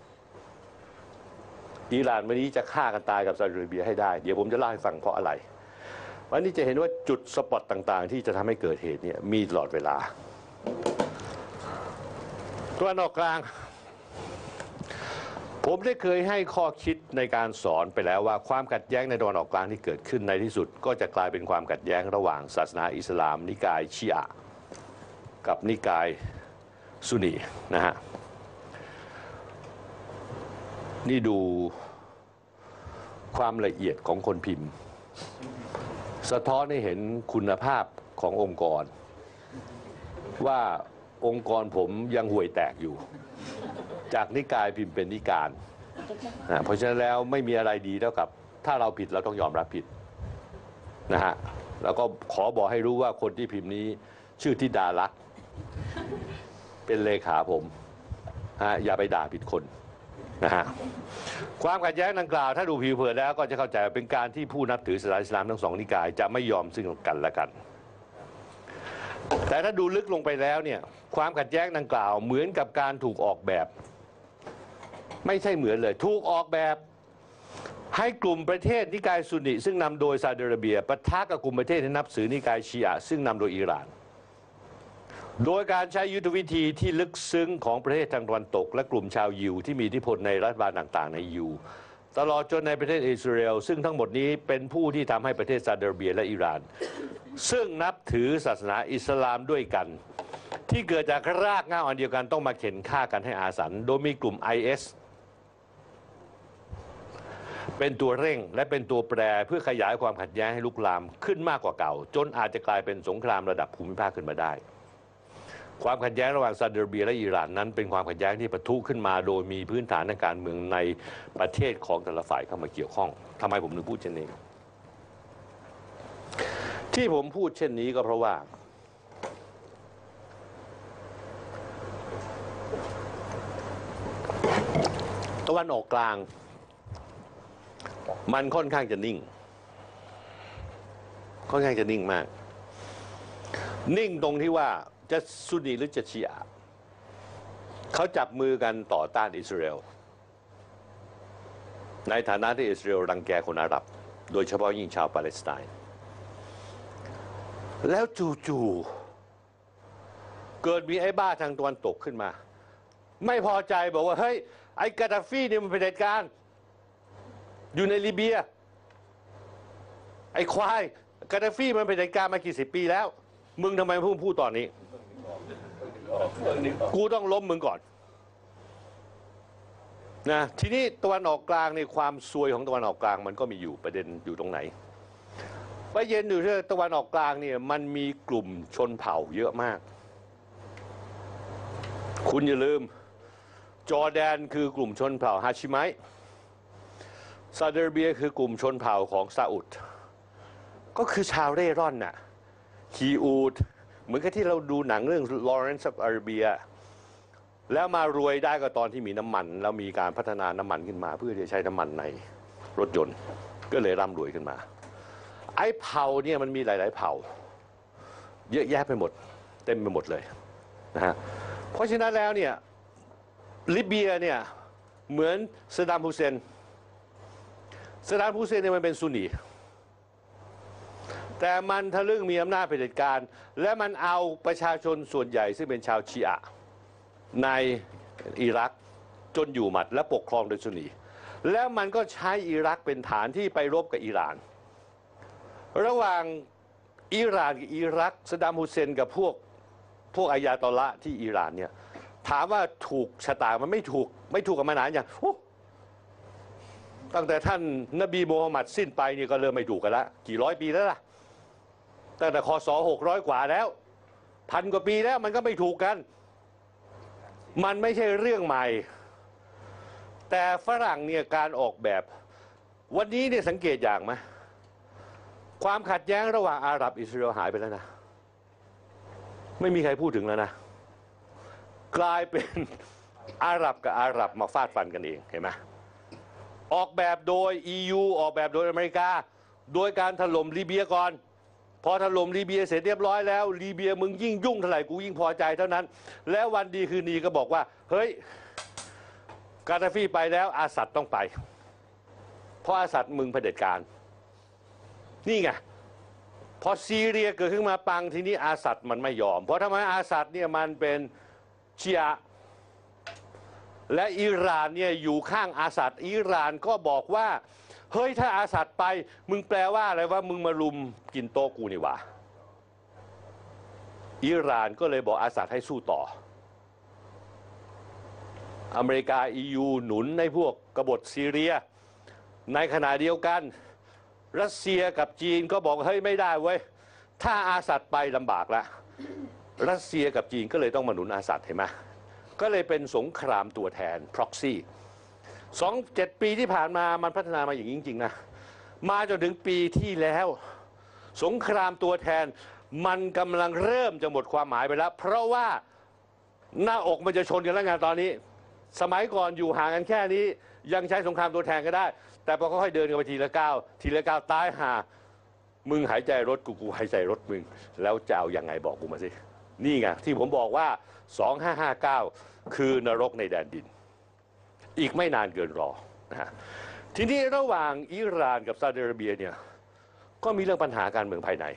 วันนี้จะฆ่ากันตายกับซาอุดิอาระเบียให้ได้เดี๋ยวผมจะเล่าให้ฟังเพราะอะไรวันนี้จะเห็นว่าจุดสปอตต่างๆที่จะทำให้เกิดเหตุเนี่ยมีตลอดเวลาตะวันออกกลางผมได้เคยให้ข้อคิดในการสอนไปแล้วว่าความขัดแย้งในตะวันออกกลางที่เกิดขึ้นในที่สุดก็จะกลายเป็นความขัดแย้งระหว่างศาสนาอิสลามนิกายชีอะห์กับนิกายซุนนีนะฮะนี่ดูความละเอียดของคนพิมพ์สะท้อนให้เห็นคุณภาพขององค์กรว่าองค์กรผมยังห่วยแตกอยู่จากนิกายพิมพ์เป็นนิกายเพราะฉะนั้นแล้วไม่มีอะไรดีเท่ากับถ้าเราผิดเราต้องยอมรับผิดนะฮะแล้วก็ขอบอกให้รู้ว่าคนที่พิมพ์นี้ชื่อธิดาลักษณ์เป็นเลขาผมอย่าไปด่าผิดคนนะฮะความขัดแย้งดังกล่าวถ้าดูผิวเผินแล้วก็จะเข้าใจว่าเป็นการที่ผู้นับถือศาสนาอิสลามทั้ง2 นิกายจะไม่ยอมซึ่งกันและกันแต่ถ้าดูลึกลงไปแล้วเนี่ยความขัดแย้งดังกล่าวเหมือนกับการถูกออกแบบไม่ใช่เหมือนเลยถูกออกแบบให้กลุ่มประเทศนิกายซุนนีซึ่งนำโดยซาอุดิอาระเบียปะทะกับกลุ่มประเทศที่นับถือนิกายชีอะห์ซึ่งนำโดยอิหร่านโดยการใช้ยุทธวิธีที่ลึกซึ้งของประเทศทางตะวันตกและกลุ่มชาวยิวที่มีอิทธิพลในรัฐบาลต่างๆในยิวตลอดจนในประเทศอิสราเอลซึ่งทั้งหมดนี้เป็นผู้ที่ทำให้ประเทศซาอุดิอาระเบียและอิหร่านซึ่งนับถือศาสนาอิสลามด้วยกันที่เกิดจากรากเหง้าอันเดียวกันต้องมาเข็นฆ่ากันให้อาสันโดยมีกลุ่ม IS เป็นตัวเร่งและเป็นตัวแปรเพื่อขยายความขัดแย้งให้ลุกลามขึ้นมากกว่าเก่าจนอาจจะกลายเป็นสงครามระดับภูมิภาคขึ้นมาได้ความขัดแย้งระหว่างซาอุดิอาระเบียและอิหร่านนั้นเป็นความขัดแย้งที่ปะทุขึ้นมาโดยมีพื้นฐานทางการเมืองในประเทศของแต่ละฝ่ายเข้ามาเกี่ยวข้องทำไมผมถึงพูดเช่นนี้ที่ผมพูดเช่นนี้ก็เพราะว่าตะวันออกกลางมันค่อนข้างจะนิ่งมากนิ่งตรงที่ว่าจะซุนนีหรือจะชีอะห์เขาจับมือกันต่อต้านอิสราเอลในฐานะที่อิสราเอลรังแกคนอาหรับโดยเฉพาะยิ่งชาวปาเลสไตน์แล้วจู่ๆเกิดมีไอ้บ้าทางตะวันตกขึ้นมาไม่พอใจบอกว่าเฮ้ยไอ้กาดาฟีเนี่ยมันเป็นเผด็จการอยู่ในลิเบียไอ้ควายกาดาฟีมันเป็นเผด็จการมากี่สิบปีแล้วมึงทำไมเพิ่งพูดตอนนี้กูต้องล้มมึงก่อนนะทีนี้ตะวันออกกลางในความซวยของตะวันออกกลางมันก็มีอยู่ประเด็นอยู่ตรงไหนประเด็นอยู่ที่ตะวันออกกลางเนี่ยมันมีกลุ่มชนเผ่าเยอะมากคุณอย่าลืมจอร์แดนคือกลุ่มชนเผ่าฮาชิไมต์ซาอุดิอาระเบียคือกลุ่มชนเผ่าของซาอุดก็คือชาวเร่ร่อนน่ะขี่อูฐเหมือนกับที่เราดูหนังเรื่อง Lawrence of Arabia แล้วมารวยได้ก็ตอนที่มีน้ำมันแล้วมีการพัฒนาน้ำมันขึ้นมาเพื่อที่จะใช้น้ำมันในรถยนต์ก็เลยร่ำรวยขึ้นมาไอ้เผ่าเนี่ยมันมีหลายๆเผ่าเยอะแยะไปหมดเต็มไปหมดเลยนะฮะเพราะฉะนั้นแล้วเนี่ยลิเบียเนี่ยเหมือนซาดัม ฮุเซนเนี่ยมันเป็นซุนนีแต่มันทะลึ่งมีอำนาจเผด็จการและมันเอาประชาชนส่วนใหญ่ซึ่งเป็นชาวชีอะห์ในอิรักจนอยู่หมัดและปกครองโดยซุนนีแล้วมันก็ใช้อิรักเป็นฐานที่ไปรบกับอิหร่านระหว่างอิหร่านกับอิรักซาดัม ฮุเซนกับพวกอายาตอละห์ที่อิหร่านเนี่ยถามว่าถูกชะตามันไม่ถูกกับมานานอย่างตั้งแต่ท่านนบีมูฮัมหมัดสิ้นไปนี่ก็เริ่มไม่ถูกกันละกี่ร้อยปีแล้วล่ะตั้งแต่คศ600 กว่าแล้ว1,000 กว่าปีแล้วมันก็ไม่ถูกกันมันไม่ใช่เรื่องใหม่แต่ฝรั่งเนี่ยการออกแบบวันนี้เนี่ยสังเกตอย่างไหมความขัดแย้งระหว่างอาหรับอิสราเอลหายไปแล้วนะไม่มีใครพูดถึงแล้วนะกลายเป็นอาหรับกับอาหรับมาฟาดฟันกันเองเห็นไหมออกแบบโดย EU ออกแบบโดยอเมริกาโดยการถล่มลิเบียก่อนพอถล่มลิเบียเสร็จเรียบร้อยแล้วลิเบียมึงยิ่งยุ่งเท่าไหร่กูยิ่งพอใจเท่านั้นแล้ววันดีคืนดีก็บอกว่าเฮ้ยกาดาฟีไปแล้วอาสัดต้องไปเพราะอาสัดมึงเผด็จการนี่ไงพอซีเรียเกิดขึ้นมาปังทีนี้อาสัดมันไม่ยอมเพราะทำไมอาสัดเนี่ยมันเป็นชีอะห์และอิหร่านเนี่ยอยู่ข้างอาสัดอิหร่านก็บอกว่าเฮ้ยถ้าอาสัดไปมึงแปลว่าอะไรว่ามึงมาลุมกินโต๊ะกูนี่หว่าอิหร่านก็เลยบอกอาสัดให้สู้ต่ออเมริกา EU หนุนในพวกกบฏซีเรียในขณะเดียวกันรัสเซียกับจีนก็บอกเฮ้ยไม่ได้เว้ยถ้าอาสัดไปลำบากละรัสเซียกับจีนก็เลยต้องมาหนุนอาสัดเห็นไหมก็เลยเป็นสงครามตัวแทน proxy 7 ปีที่ผ่านมามันพัฒนามาอย่างนี้จริงๆนะมาจนถึงปีที่แล้วสงครามตัวแทนมันกำลังเริ่มจะหมดความหมายไปแล้วเพราะว่าหน้าอกมันจะชนกันแล้วงานตอนนี้สมัยก่อนอยู่ห่างกันแค่นี้ยังใช้สงครามตัวแทนก็ได้แต่พอค่อยๆเดินกันไปทีละก้าวตายห่ามึงหายใจรถกูหายใจรถมึงแล้วจะเอายังไงบอกกูมาสินี่ไงที่ผมบอกว่า2559คือนรกในแดนดินอีกไม่นานเกินรอนะฮะทีนี้ระหว่างอิหร่านกับซาอุดิอาระเบียเนี่ยก็มีเรื่องปัญหาการเมืองภายใน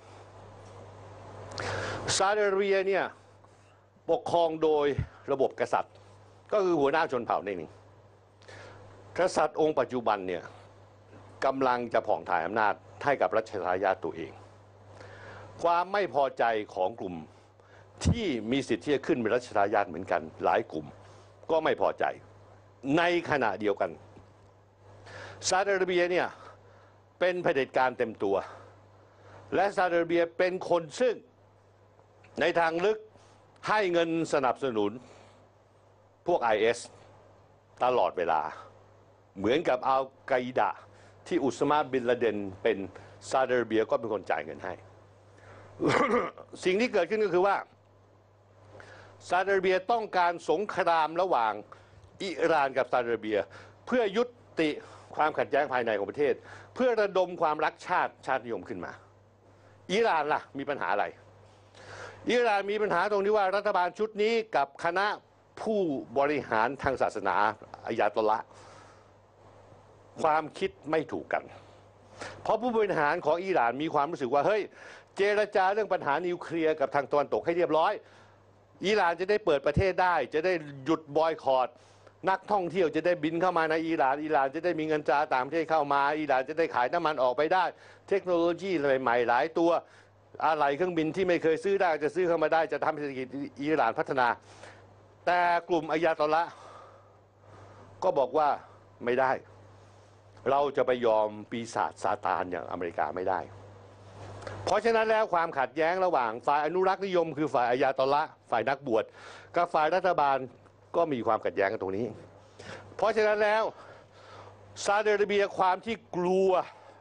ซาอุดิอาระเบียเนี่ยปกครองโดยระบบกษัตริย์ก็คือหัวหน้าชนเผ่านั่นเองกษัตริย์องค์ปัจจุบันเนี่ยกำลังจะผ่องถ่ายอำนาจให้กับรัชทายาทตัวเองความไม่พอใจของกลุ่มที่มีสิทธิ์ที่จะขึ้นเป็นรัชทายาทเหมือนกันหลายกลุ่มก็ไม่พอใจในขณะเดียวกันซาอุดิอาระเบียเนี่ยเป็นเผด็จการเต็มตัวและซาอุดิอาระเบียเป็นคนซึ่งในทางลึกให้เงินสนับสนุนพวก IS ตลอดเวลาเหมือนกับอัลกออิดะที่อุสมาบินลาเดนเป็นซาอุดิอาระเบียก็เป็นคนจ่ายเงินให้ สิ่งที่เกิดขึ้นก็คือว่าซาอุดิอาระเบียต้องการสงครามระหว่างอิหร่านกับซาอุดิอาระเบียเพื่อยุติความขัดแย้งภายในของประเทศเพื่อระดมความรักชาตินิยมขึ้นมาอิหร่านล่ะมีปัญหาอะไรอิหร่านมีปัญหาตรงที่ว่ารัฐบาลชุดนี้กับคณะผู้บริหารทางศาสนาอายาตอละห์ความคิดไม่ถูกกันเพราะผู้บริหารของอิหร่านมีความรู้สึกว่าเฮ้ยเจรจาเรื่องปัญหานิวเคลียร์กับทางตะวันตกให้เรียบร้อยอิหร่านจะได้เปิดประเทศได้จะได้หยุดบอยคอตนักท่องเที่ยวจะได้บินเข้ามาในอิหร่านจะได้มีเงินตราต่างประเทศเข้ามาอิหร่านจะได้ขายน้ำมันออกไปได้เทคโนโลยีใหม่ๆหลายตัวอะไรเครื่องบินที่ไม่เคยซื้อได้จะซื้อเข้ามาได้จะทำให้เศรษฐกิจอิหร่านพัฒนาแต่กลุ่มอายาตอละห์ก็บอกว่าไม่ได้เราจะไปยอมปีศาจซาตานอย่างอเมริกาไม่ได้เพราะฉะนั้นแล้วความขัดแย้งระหว่างฝ่ายอนุรักษ์นิยมคือฝ่ายอายาตอละห์ฝ่ายนักบวชกับฝ่ายรัฐบาลก็มีความขัดแย้งกันตรงนี้เพราะฉะนั้นแล้วซาอุดิอาระเบียความที่กลัว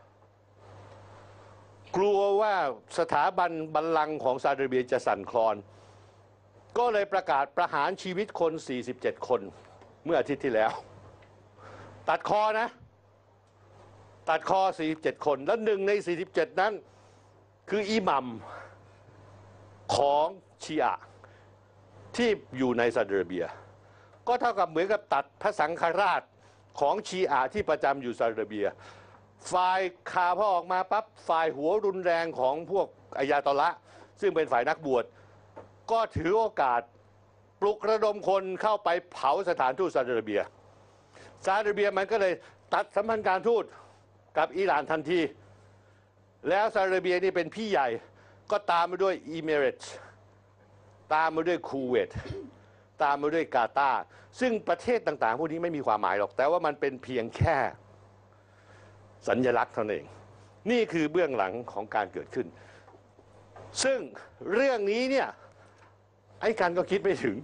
ว่าสถาบันบัลลังก์ของซาอุดิอาระเบียจะสั่นคลอนก็เลยประกาศประหารชีวิตคน47คนเมื่ออาทิตย์ที่แล้วตัดคอนะตัดคอ47คนและหนึ่งใน47นั้นคืออิหมัมของชีอะห์ที่อยู่ในซาอุดิอาระเบียก็เท่ากับเหมือนกับตัดพระสังฆราชของชีอะห์ที่ประจำอยู่ซาอุดิอาระเบียฝ่ายข่าวพอออกมาปั๊บฝ่ายหัวรุนแรงของพวกอายาตอละห์ซึ่งเป็นฝ่ายนักบวชก็ถือโอกาสปลุกระดมคนเข้าไปเผาสถานทูตซาอุดิอาระเบียซาอุดิอาระเบียมันก็เลยตัดสัมพันธ์การทูตกับอิหร่านทันทีแล้วซาอุดิอาระเบียนี่เป็นพี่ใหญ่ก็ตามมาด้วยอิมิเรตส์ตามมาด้วยคูเวตตามมาด้วยกาตาร์ซึ่งประเทศต่างๆพวกนี้ไม่มีความหมายหรอกแต่ว่ามันเป็นเพียงแค่สัญลักษณ์เท่านั้นเองนี่คือเบื้องหลังของการเกิดขึ้นซึ่งเรื่องนี้เนี่ยไอ้กันก็คิดไม่ถึง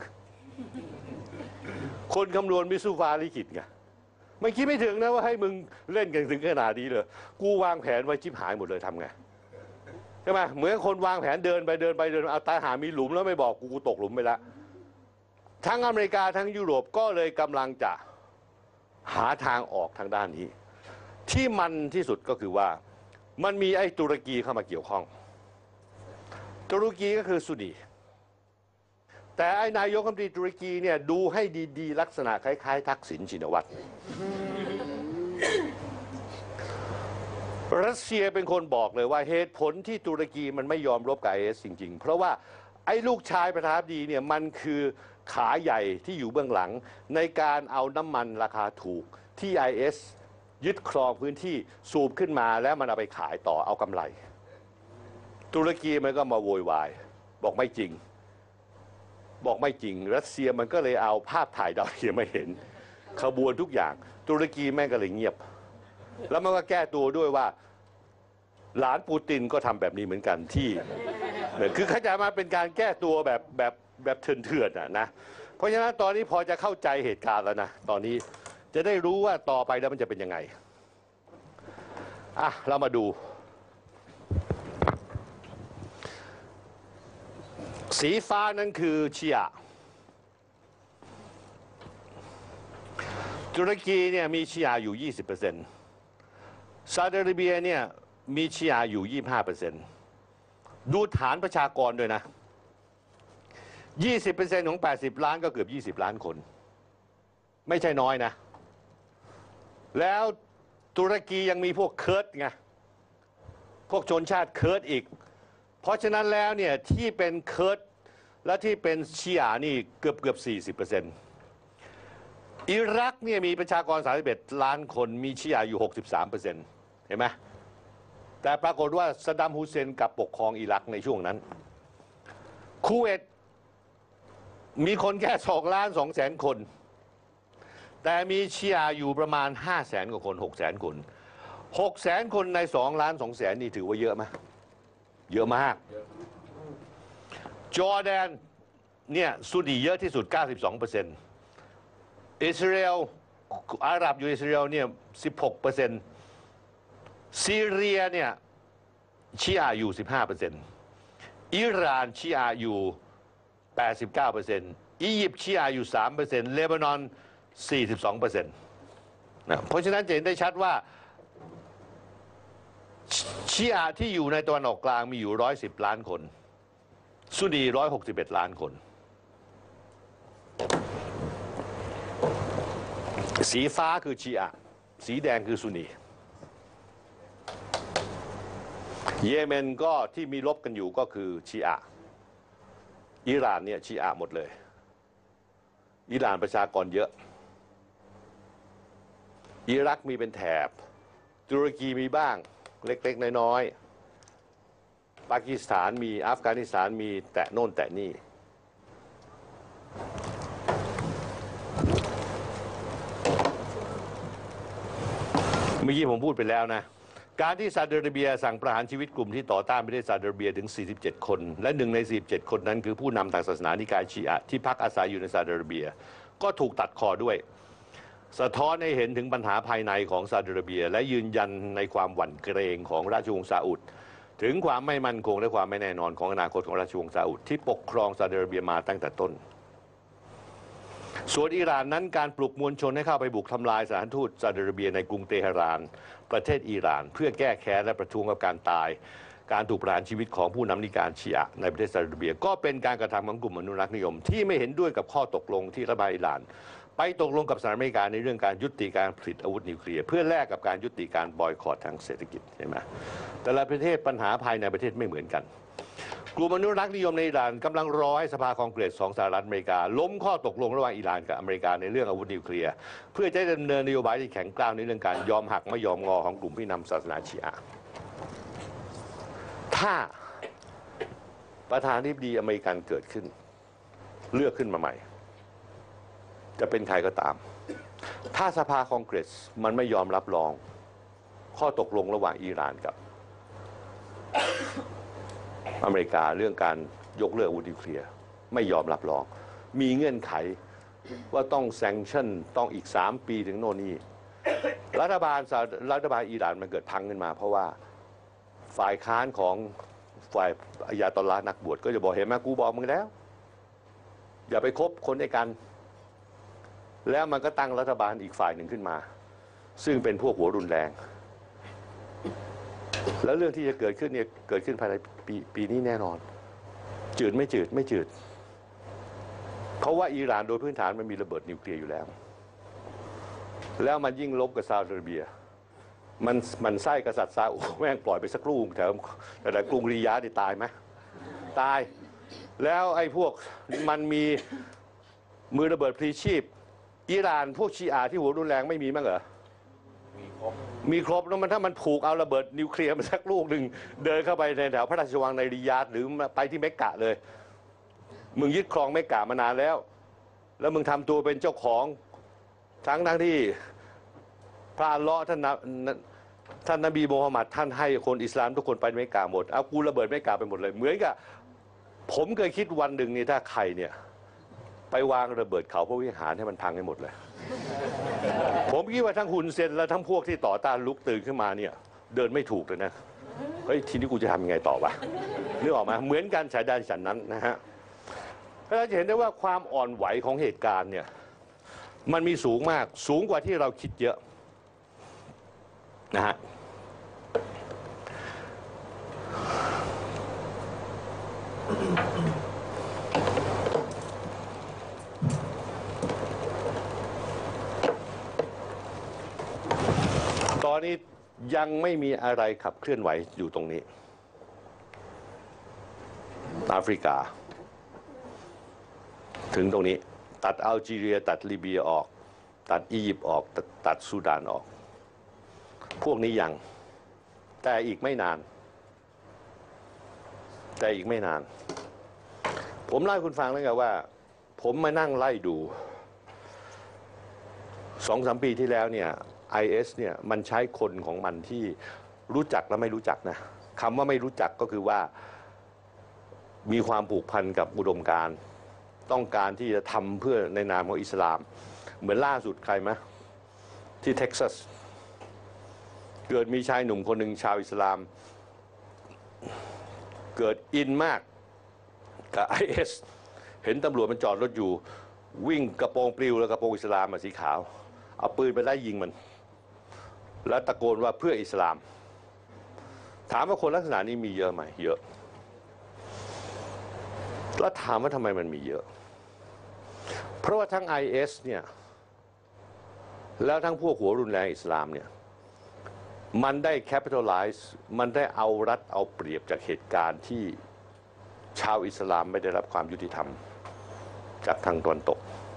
คนคำนวณมิสูฟาลิขิตไงไม่คิดไม่ถึงนะว่าให้มึงเล่นกันถึงขนาดนี้เลยกูวางแผนไว้ชิบหายหมดเลยทำไงใช่ไหมเหมือนคนวางแผนเดินไปเอาตายหามีหลุมแล้วไม่บอกกูตกหลุมไปแล้วทั้งอเมริกาทั้งยุโรปก็เลยกำลังจะหาทางออกทางด้านนี้ที่มันที่สุดก็คือว่ามันมีไอ้ตุรกีเข้ามาเกี่ยวข้องตุรกีก็คือซุนนีแต่ไอ้นายกรัฐมนตรีตุรกีเนี่ยดูให้ดีๆลักษณะคล้ายๆทักษิณชินวัตรรัสเซียเป็นคนบอกเลยว่าเหตุผลที่ตุรกีมันไม่ยอมรบกับ IS จริงๆเพราะว่าไอ้ลูกชายประธานาธิบดีเนี่ยมันคือขาใหญ่ที่อยู่เบื้องหลังในการเอาน้ำมันราคาถูกที่ IS ยึดครองพื้นที่สูบขึ้นมาแล้วมันเอาไปขายต่อเอากำไรตุรกีมันก็มาโวยวายบอกไม่จริงรัสเซียมันก็เลยเอาภาพถ่ายดาวเทียมมาเห็นขบวนทุกอย่างตุรกีแม่งก็เลยเงียบแล้วมันก็แก้ตัวด้วยว่าหลานปูตินก็ทำแบบนี้เหมือนกันที่คือเขาจะมาเป็นการแก้ตัวแบบเถื่อนๆนะเพราะฉะนั้นตอนนี้พอจะเข้าใจเหตุการณ์แล้วนะตอนนี้จะได้รู้ว่าต่อไปแล้วมันจะเป็นยังไงเรามาดูสีฟ้านั้นคือชีอะห์ตุรกีเนี่ยมีชีอะห์อยู่ 20% ซาอุดิอาระเบียเนี่ยมีชีอะห์อยู่ 25% ดูฐานประชากรด้วยนะ 20% ของ80 ล้านก็เกือบ20 ล้านคนไม่ใช่น้อยนะแล้วตุรกียังมีพวกเคิร์ดไงพวกชนชาติเคิร์ดอีกเพราะฉะนั้นแล้วเนี่ยที่เป็นเคิร์ดและที่เป็นชีอะนี่เกือบ 40%อิรักเนี่ยมีประชากร 31 ล้านคนมีชีอะอยู่ 63%เห็นไหมแต่ปรากฏว่าซัดดัม ฮุสเซนกลับปกครองอิรักในช่วงนั้นคูเวตมีคนแค่2.2 ล้านคนแต่มีชีอะอยู่ประมาณ 500,000 กว่าคน 600,000 คน600,000 คนใน2.2 ล้านนี่ถือว่าเยอะไหมเยอะมากจอร์แดนเนี่ยซุนนีเยอะที่สุด 92%อิสราเอลอาหรับอยู่อิสราเอลเนี่ย 16%ซีเรียเนี่ยชีอะอยู่ 15%อิหร่านชีอะอยู่ 89%อียิปต์ชีอะอยู่ 3%เลบานอน 42%นะเพราะฉะนั้นจะเห็นได้ชัดว่าชีอะที่อยู่ในตะวันออกกลางมีอยู่110 ล้านคนซุนนี161 ล้านคนสีฟ้าคือชีอะสีแดงคือซุนนีเยเมนก็ที่มีรบกันอยู่ก็คือชีอะอิหร่านเนี่ยชีอะหมดเลยอิหร่านประชากรเยอะอิรักมีเป็นแถบตุรกีมีบ้างเล็กๆน้อยๆปากีสถานมีอัฟกานิสถานมีแตะโน่นแตะนี่เมื่อกี้ผมพูดไปแล้วนะการที่ซาอุดิอาระเบียสั่งประหารชีวิตกลุ่มที่ต่อต้านประเทศซาอุดิอาระเบียถึง47 คนและหนึ่งใน47 คนนั้นคือผู้นำทางศาสนานิกายชีอะห์ที่พักอาศัยอยู่ในซาอุดิอาระเบียก็ถูกตัดคอด้วยสะท้อนให้เห็นถึงปัญหาภายในของซาอุดิอาระเบียและยืนยันในความหวั่นเกรงของราชวงศ์ซาอุดถึงความไม่มั่นคงและความไม่แน่นอนของอนาคตของราชวงศ์ซาอุดที่ปกครองซาอุดิอาระเบียมาตั้งแต่ต้นส่วนอิหร่านนั้นการปลุกมวลชนให้เข้าไปบุกทำลายสถานทูตซาอุดิอาระเบียในกรุงเตหะรานประเทศอิหร่านเพื่อแก้แค้นและประท้วงกับการตายการถูกประหารชีวิตของผู้นำนิกายชีอะห์ในประเทศซาอุดิอาระเบียก็เป็นการกระทำของกลุ่มอนุรักษ์นิยมที่ไม่เห็นด้วยกับข้อตกลงที่รัฐบาลอิหร่านไปตกลงกับสหรัฐอเมริกาในเรื่องการยุติการผลิตอาวุธนิวเคลียร์เพื่อแลกกับการยุติการบอยคอตทางเศรษฐกิจใช่ไหมแต่ละประเทศปัญหาภายในประเทศไม่เหมือนกันกลุ่มอนุรักษ์นิยมในอิหร่านกำลังรอให้สภาคองเกรสของสหรัฐอเมริกาล้มข้อตกลงระหว่างอิหร่านกับอเมริกาในเรื่องอาวุธนิวเคลียร์เพื่อจะดำเนินนโยบายที่แข็งกร้าวในเรื่องการยอมหักไม่ยอมงอของกลุ่มผู้นำศาสนาชีอะห์ถ้าประธานาธิบดีอเมริกันเกิดขึ้นเลือกขึ้นมาใหม่จะเป็นใครก็ตามถ้าสภาคองเกรสมันไม่ยอมรับรองข้อตกลงระหว่างอิหร่านกับอเมริกาเรื่องการยกเลิกอาวุธนิวเคลียร์ไม่ยอมรับรองมีเงื่อนไขว่าต้องแซงชั่นต้องอีก3 ปีถึงโน่นนี่รัฐบาลอิหร่านมันเกิดพังขึ้นมาเพราะว่าฝ่ายค้านของฝ่ายอายาตอลลาห์นักบวชก็จะบอกเห็นไหมกูบอกมึงแล้วอย่าไปคบคนด้วยกันแล้วมันก็ตั้งรัฐบาลอีกฝ่ายหนึ่งขึ้นมาซึ่งเป็นพวกหัวรุนแรงแล้วเรื่องที่จะเกิดขึ้นเนี่ยเกิดขึ้นภายในปีนี้แน่นอนจืดไม่จืดเพราะว่าอิหร่านโดยพื้นฐานมันมีระเบิดนิวเคลียร์อยู่แล้วแล้วมันยิ่งลบกับซาอุดิอาระเบียมันไส้กษัตริย์ซาอุแม่งปล่อยไปสักลูกแถวแต่กรุงริยาดนี่ตายไหมตายแล้วไอ้พวกมันมีมือระเบิดพลีชีพอิหร่านพวกชีอะห์ที่หัวรุนแรงไม่มีมั้งเหรอมีครบแล้วมันถ้ามันผูกเอาระเบิดนิวเคลียร์มาสักลูกหนึ่งเดินเข้าไปในแถวพระราชวังในริยาดหรือไปที่เมกกะเลยมึงยึดครองเมกกะมานานแล้วมึงทำตัวเป็นเจ้าของทั้งที่พระอัลเลาะห์ท่านนบีมูฮัมหมัดท่านให้คนอิสลามทุกคนไปเมกกะหมดเอากูระเบิดเมกกะไปหมดเลยเหมือนกับผมเคยคิดวันหนึ่งนี่ถ้าใครเนี่ยไปวางระเบิดเขาพระวิหารให้มันพังให้หมดเลยผมคิดว่าทั้งฮุนเซนและทั้งพวกที่ต่อต้านลุกตื่นขึ้นมาเนี่ยเดินไม่ถูกเลยนะเฮ้ยทีนี้กูจะทำยังไงต่อวะนึกออกไหมเหมือนกันฉายได้ฉันนั้นนะฮะเราจะเห็นได้ว่าความอ่อนไหวของเหตุการณ์เนี่ยมันมีสูงมากสูงกว่าที่เราคิดเยอะนะฮะนี้ยังไม่มีอะไรขับเคลื่อนไหวอยู่ตรงนี้แอฟริกาถึงตรงนี้ตัดอัลจีเรียตัดลิเบียออกตัดอียิปต์ออกตัดซูดานออกพวกนี้ยังแต่อีกไม่นานผมเล่าให้คุณฟังแล้วกันว่าผมมานั่งไล่ดู2-3 ปีที่แล้วเนี่ย IS เนี่ยมันใช้คนของมันที่รู้จักและไม่รู้จักนะคำว่าไม่รู้จักก็คือว่ามีความผูกพันกับอุดมการณ์ต้องการที่จะทำเพื่อในนามของอิสลามเหมือนล่าสุดใครไหมที่เท็กซัสเกิดมีชายหนุ่มคนหนึ่งชาวอิสลามเกิดอินมากกับ IS เห็นตำรวจมันจอดรถอยู่วิ่งกระโปรงปลิวแล้วกระโปรงอิสลามมาสีขาวเอาปืนไปไล่ยิงมันแล้วตะโกนว่าเพื่ออิสลามถามว่าคนลักษณะนี้มีเยอะไหมเยอะแล้วถามว่าทำไมมันมีเยอะเพราะว่าทั้ง IS เนี่ยแล้วทั้งพวกหัวรุนแรงอิสลามเนี่ยมันได้ capitalize มันได้เอารัดเอาเปรียบจากเหตุการณ์ที่ชาวอิสลามไม่ได้รับความยุติธรรมจากทางตะวันตก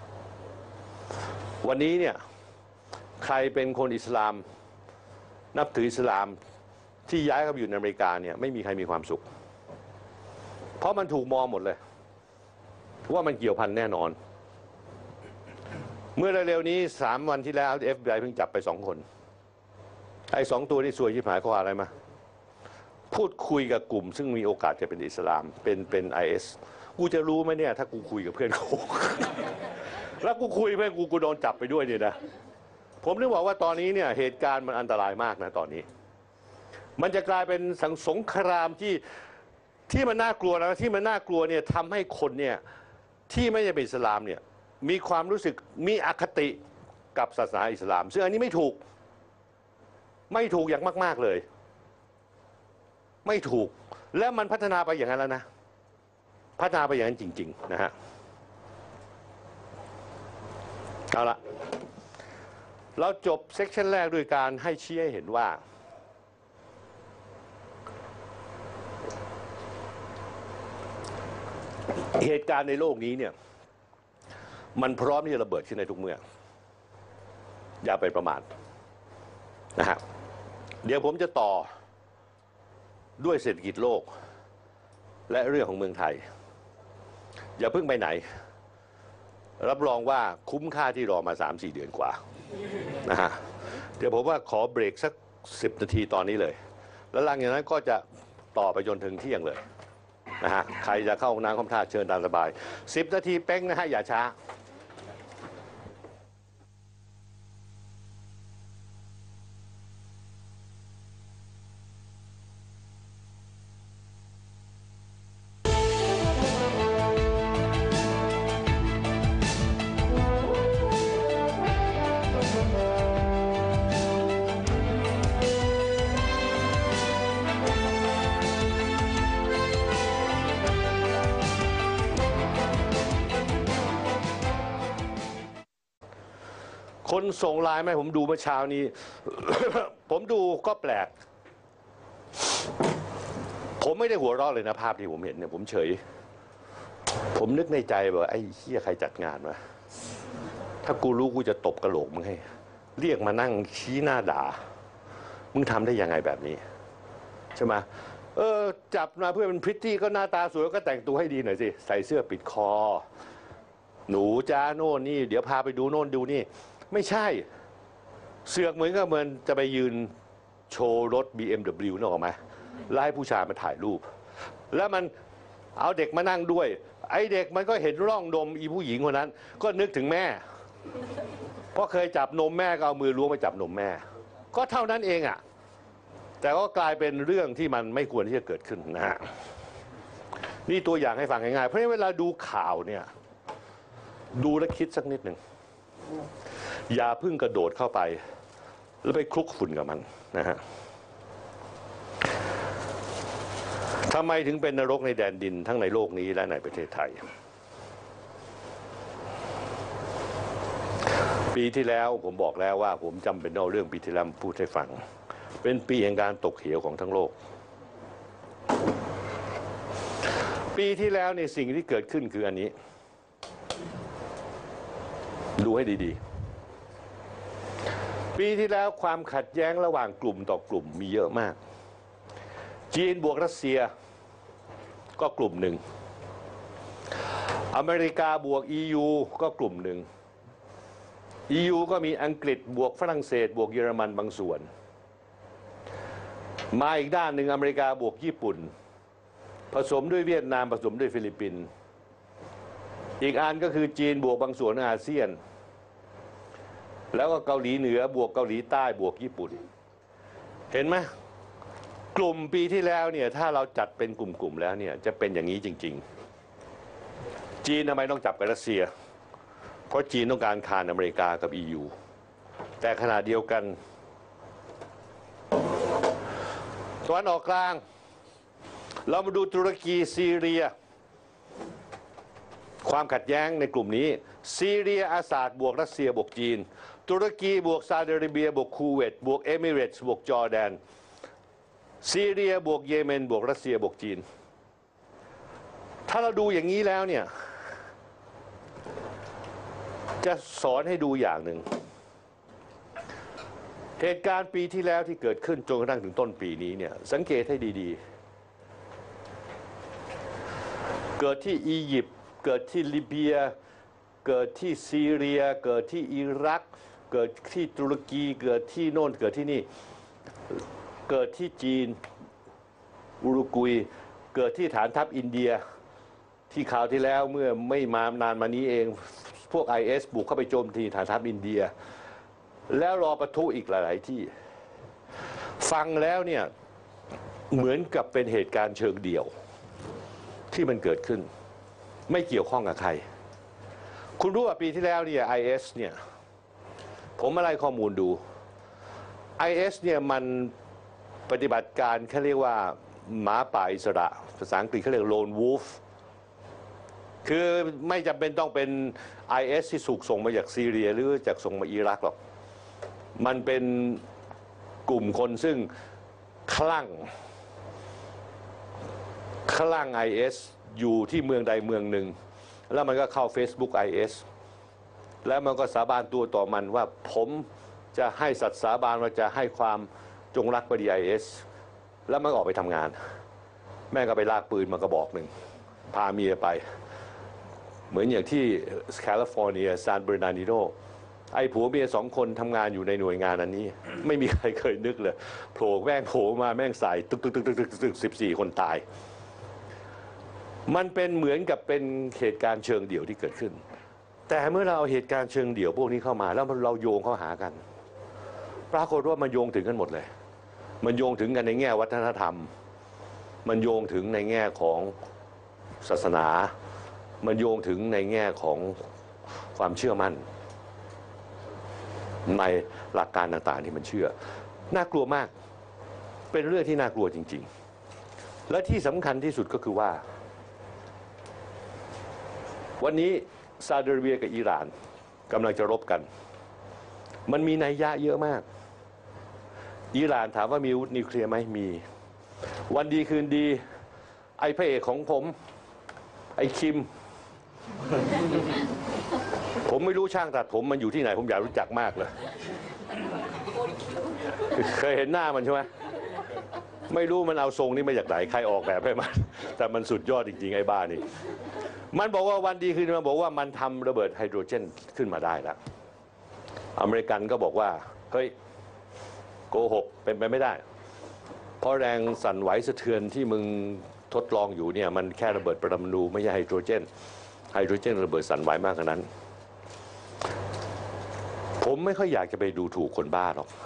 วันนี้เนี่ยใครเป็นคนอิสลามนับถืออิสลามที่ย้ายเข้าไปอยู่ในอเมริกาเนี่ยไม่มีใครมีความสุขเพราะมันถูกมองหมดเลยว่ามันเกี่ยวพันแน่นอนเมื่อเร็วๆนี้3 วันที่แล้ว FBI เพิ่งจับไป2 คนไอ้2 ตัวนี่ซวยชิบหายข้ออะไรมาพูดคุยกับกลุ่มซึ่งมีโอกาสจะเป็นอิสลามเป็น IS กูจะรู้ไหมเนี่ยถ้ากูคุยกับเพื่อนกู แล้วกูคุยเพื่อนกูโดนจับไปด้วยเนี่ยนะผมนึกบอกว่าตอนนี้เนี่ยเหตุการณ์มันอันตรายมากนะตอนนี้มันจะกลายเป็นสงครามที่มันน่ากลัวนะที่มันน่ากลัวเนี่ยทำให้คนเนี่ยที่ไม่ใช่เป็นอิสลามเนี่ยมีความรู้สึกมีอคติกับศาสนาอิสลามซึ่งอันนี้ไม่ถูกอย่างมากๆเลยไม่ถูกแล้วมันพัฒนาไปอย่างนั้นแล้วนะพัฒนาไปอย่างนั้นจริงๆนะฮะเอาละเราจบเซกชันแรกด้วยการให้ชี้ให้เห็นว่าเหตุการณ์ในโลกนี้เนี่ยมันพร้อมที่จะระเบิดขึ้นในทุกเมื่ออย่าไปประมาทนะฮะเดี๋ยวผมจะต่อด้วยเศรษฐกิจโลกและเรื่องของเมืองไทยอย่าเพิ่งไปไหนรับรองว่าคุ้มค่าที่รอมา 3-4 เดือนกว่านะฮะเดี๋ยวผมว่าขอเบรกสัก10 นาทีตอนนี้เลยแล้วหลังจากนั้นก็จะต่อไปจนถึงเที่ยงเลยนะฮะใครจะเข้าห้องน้ำห้องท่าเชิญตามสบาย10 นาทีเป้งนะฮะอย่าช้าคนส่งไลน์มาให้ผมดูเมื่อเช้านี้ ผมดูก็แปลกผมไม่ได้หัวเราะเลยนะภาพที่ผมเห็นเนี่ยผมเฉยผมนึกในใจว่าไอ้เหี้ยใครจัดงานวะถ้ากูรู้กูจะตบกระโหลกมึงให้เรียกมานั่งชี้หน้าด่ามึงทำได้ยังไงแบบนี้ใช่ไหมจับมาเพื่อเป็นพริตตี้ก็หน้าตาสวยก็แต่งตัวให้ดีหน่อยสิใส่เสื้อปิดคอหนูจ้าโน่นนี่เดี๋ยวพาไปดูโน่นดูนี่ไม่ใช่เสือกเหมือนจะไปยืนโชว์รถ BMW นึกออกไหมแล้วให้ผู้ชายมาถ่ายรูปแล้วมันเอาเด็กมานั่งด้วยไอ้เด็กมันก็เห็นร่องนมอีผู้หญิงคนนั้นก็นึกถึงแม่เพราะเคยจับนมแม่ก็เอามือล้วงไปจับนมแม่ก็เท่านั้นเองอ่ะแต่ก็กลายเป็นเรื่องที่มันไม่ควรที่จะเกิดขึ้นนะฮะนี่ตัวอย่างให้ฟังง่ายๆเพราะฉะนั้นเวลาดูข่าวเนี่ยดูและคิดสักนิดหนึ่งอย่าเพิ่งกระโดดเข้าไปแล้วไปคลุกฝุ่นกับมันนะฮะทำไมถึงเป็นนรกในแดนดินทั้งในโลกนี้และในประเทศไทยปีที่แล้วผมบอกแล้วว่าผมจำเป็นเอาเรื่องปีที่แล้วพูดให้ฟังเป็นปีแห่งการตกเหวของทั้งโลกปีที่แล้วในสิ่งที่เกิดขึ้นคืออันนี้ดูให้ดีๆปีที่แล้วความขัดแย้งระหว่างกลุ่มต่อกลุ่มมีเยอะมากจีนบวกรัสเซียก็กลุ่มหนึ่งอเมริกาบวก EU ก็กลุ่มหนึ่ง EU ก็มีอังกฤษบวกฝรั่งเศสบวกเยอรมันบางส่วนมาอีกด้านหนึ่งอเมริกาบวกญี่ปุ่นผสมด้วยเวียดนามผสมด้วยฟิลิปปินส์อีกอันก็คือจีนบวกบางส่วนอาเซียนแล้วก็เกาหลีเหนือบวกเกาหลีใต้บวกญี่ปุ่นเห็นไหมกลุ่มปีที่แล้วเนี่ยถ้าเราจัดเป็นกลุ่มๆแล้วเนี่ยจะเป็นอย่างนี้จริงๆจีนทำไมต้องจับกับรัสเซียเพราะจีนต้องการคานอเมริกากับ EU แต่ขณะเดียวกันตะวันออกกลางเรามาดูตุรกีซีเรียความขัดแย้งในกลุ่มนี้ซีเรียอาซาดบวกรัสเซียบวกจีนตุรกีบวกซาอุดิอาระเบียบวกคูเวตบวกเอมิเรตส์บวกจอร์แดนซีเรียบวกเยเมนบวกรัสเซียบวกจีนถ้าเราดูอย่างนี้แล้วเนี่ยจะสอนให้ดูอย่างหนึ่งเหตุการณ์ปีที่แล้วที่เกิดขึ้นจนกระทั่งถึงต้นปีนี้เนี่ยสังเกตให้ดีๆเกิดที่อียิปต์เกิดที่ลิเบียเกิดที่ซีเรียเกิดที่อิรักเกิดที่ตุรกีเกิดที่โน่นเกิดที่นี่เกิดที่จีนอุรุกวัยเกิดที่ฐานทัพอินเดียที่ข่าวที่แล้วเมื่อไม่มานานมานี้เองพวก IS บุกเข้าไปโจมตีฐานทัพอินเดียแล้วรอปะทุอีกหลายๆที่ฟังแล้วเนี่ยเหมือนกับเป็นเหตุการณ์เชิงเดี่ยวที่มันเกิดขึ้นไม่เกี่ยวข้องกับใครคุณรู้ว่าปีที่แล้วเนี่ย IS เนี่ยผมมาไล่ข้อมูลดู IS เนี่ยมันปฏิบัติการเขาเรียกว่าหมาป่าอิสระภาษาอังกฤษเขาเรียก lone wolf คือไม่จำเป็นต้องเป็น IS ที่ถูกส่งมาจากซีเรียหรือจากส่งมาอิรักหรอกมันเป็นกลุ่มคนซึ่งคลั่ง IS อยู่ที่เมืองใดเมืองหนึ่งแล้วมันก็เข้า Facebook IS แล้วมันก็สาบานตัวต่อมันว่าผมจะให้สัตย์สาบานว่าจะให้ความจงรักภักดี IS แล้วมันออกไปทำงานแม่ก็ไปลากปืนมากระบอกหนึ่งพาเมียไปเหมือนอย่างที่แคลิฟอร์เนียซานเบอร์นาร์ดิโนไอ้ผัวเมีย2 คนทำงานอยู่ในหน่วยงานอันนี้ไม่มีใครเคยนึกเลยโผล่มาแม่งใส่ตึก14 คนตายมันเป็นเหมือนกับเป็นเหตุการณ์เชิงเดี่ยวที่เกิดขึ้นแต่เมื่อเราเอาเหตุการณ์เชิงเดี่ยวพวกนี้เข้ามาแล้วเราโยงเข้าหากันปรากฏว่ามันโยงถึงกันหมดเลยมันโยงถึงกันในแง่วัฒนธรรมมันโยงถึงในแง่ของศาสนามันโยงถึงในแง่ของความเชื่อมั่นในหลักการต่างๆที่มันเชื่อน่ากลัวมากเป็นเรื่องที่น่ากลัวจริงๆและที่สำคัญที่สุดก็คือว่าวันนี้ซาอุดิอาระเบียกับอิหร่านกำลังจะรบกันมันมีนัยยะเยอะมากอิหร่านถามว่ามีอาวุธนิวเคลียร์ไหมมีวันดีคืนดีไอ้พระเอกของผมไอ้คิมผมไม่รู้ช่างตัดผมมันอยู่ที่ไหนผมอยากรู้จักมากเลยเคยเห็นหน้ามันใช่ไหมไม่รู้มันเอาทรงนี้มาจากไหนใครออกแบบให้มันแต่มันสุดยอดจริงๆไอ้บ้านี่มันบอกว่าวันดีคืนมันบอกว่ามันทำระเบิดไฮโดรเจนขึ้นมาได้แล้วอเมริกันก็บอกว่าเฮ้ยโกหกเป็นไปไม่ได้เพราะแรงสั่นไหวสะเทือนที่มึงทดลองอยู่เนี่ยมันแค่ระเบิดปรมาณูไม่ใช่ไฮโดรเจนระเบิดสั่นไหวมากขนาดนั้นผมไม่ค่อยอยากจะไปดูถูกคนบ้าหรอก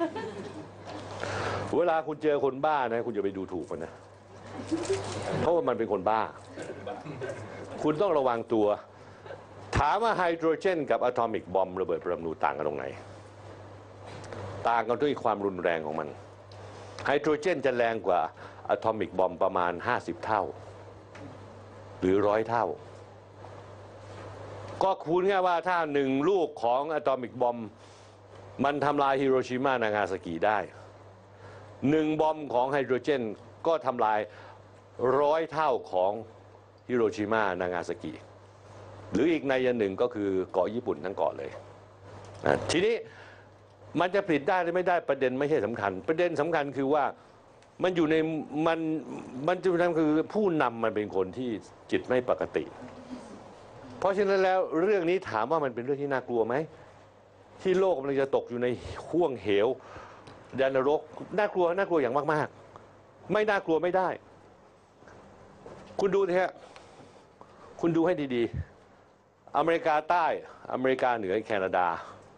เวลาคุณเจอคนบ้านะคุณจะไปดูถูกมันนะเพราะว่ามันเป็นคนบ้าคุณต้องระวังตัวถามว่าไฮโดรเจนกับอะตอมิกบอมระเบิดปรมาณูต่างกันตรงไหนต่างกันด้วยความรุนแรงของมันไฮโดรเจนจะแรงกว่าอะตอมิกบอมประมาณ50 เท่าหรือ100 เท่าก็คูณแค่ว่าถ้าหนึ่งลูกของอะตอมิกบอมมันทำลายฮิโรชิมานางาซากิได้หนึ่งบอมของไฮโดรเจนก็ทำลาย100 เท่าของฮิโรชิมานางาซากิหรืออีกในยหนึ่งก็คือเกาะญี่ปุ่นทั้งเกาะเลยทีนี้มันจะผลิตได้หรือไม่ได้ประเด็นไม่ใช่สำคัญประเด็นสำคัญคือว่ามันอยู่ในมันจุดนั้นคือผู้นำมันเป็นคนที่จิตไม่ปกติ เพราะฉะนั้นแล้วเรื่องนี้ถามว่ามันเป็นเรื่องที่น่ากลัวไหมที่โลกกำลังจะตกอยู่ในห้วงเหวแดนนรกน่ากลัวอย่างมากๆไม่น่ากลัวไม่ได้คุณดูนะฮะคุณดูให้ดีๆอเมริกาใต้อเมริกาเหนือแคนาดา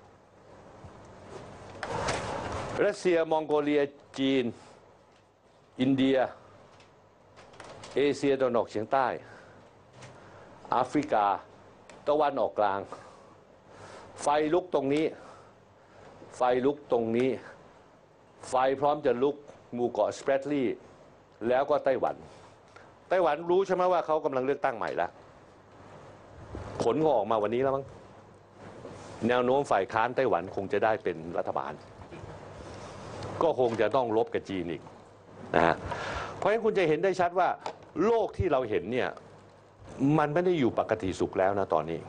รัสเซียมองโกเลียจีนอินเดียเอเชียตะวันออกเฉียงใต้แอฟริกาตะวันออกกลางไฟลุกตรงนี้ไฟลุกตรงนี้ไฟพร้อมจะลุกหมู่เกาะสเปรดลีย์แล้วก็ไต้หวันรู้ใช่ไหมว่าเขากำลังเลือกตั้งใหม่แล้วผลก็ออกมาวันนี้แล้วมั้งแนวโน้มฝ่ายค้านไต้หวันคงจะได้เป็นรัฐบาลก็คงจะต้องรบกับจีนอีกนะฮะเพราะฉะนั้นคุณจะเห็นได้ชัดว่าโลกที่เราเห็นเนี่ยมันไม่ได้อยู่ปกติสุขแล้วนะตอนนี้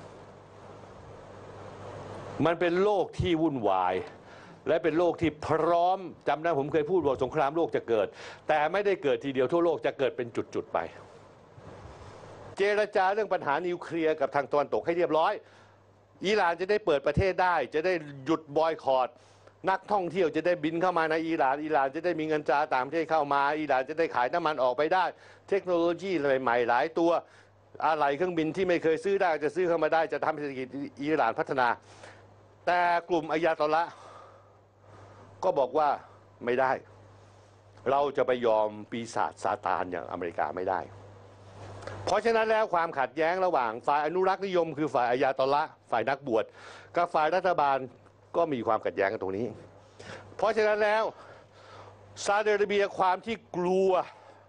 มันเป็นโลกที่วุ่นวายและเป็นโลกที่พร้อมจำได้ผมเคยพูดว่าสงครามโลกจะเกิดแต่ไม่ได้เกิดทีเดียวทั่วโลกจะเกิดเป็นจุดๆไปเจรจาเรื่องปัญหานิวเคลียร์กับทางตะวันตกให้เรียบร้อยอิหร่านจะได้เปิดประเทศได้จะได้หยุดบอยคอตนักท่องเที่ยวจะได้บินเข้ามาในอิหร่านจะได้มีเงินตราต่างประเทศเข้ามาอิหร่านจะได้ขายน้ำมันออกไปได้เทคโนโลยีใหม่ๆหลายตัวอะไรเครื่องบินที่ไม่เคยซื้อได้จะซื้อเข้ามาได้จะทำให้เศรษฐกิจอิหร่านพัฒนาแต่กลุ่มอายาตอละก็บอกว่าไม่ได้เราจะไปยอมปีศาจซาตานอย่างอเมริกาไม่ได้เพราะฉะนั้นแล้วความขัดแย้งระหว่างฝ่ายอนุรักษ์นิยมคือฝ่ายอายาตอละฝ่ายนักบวชกับฝ่ายรัฐบาลก็มีความขัดแย้งกันตรงนี้เพราะฉะนั้นแล้วซาอุดิอาระเบียความที่กลัว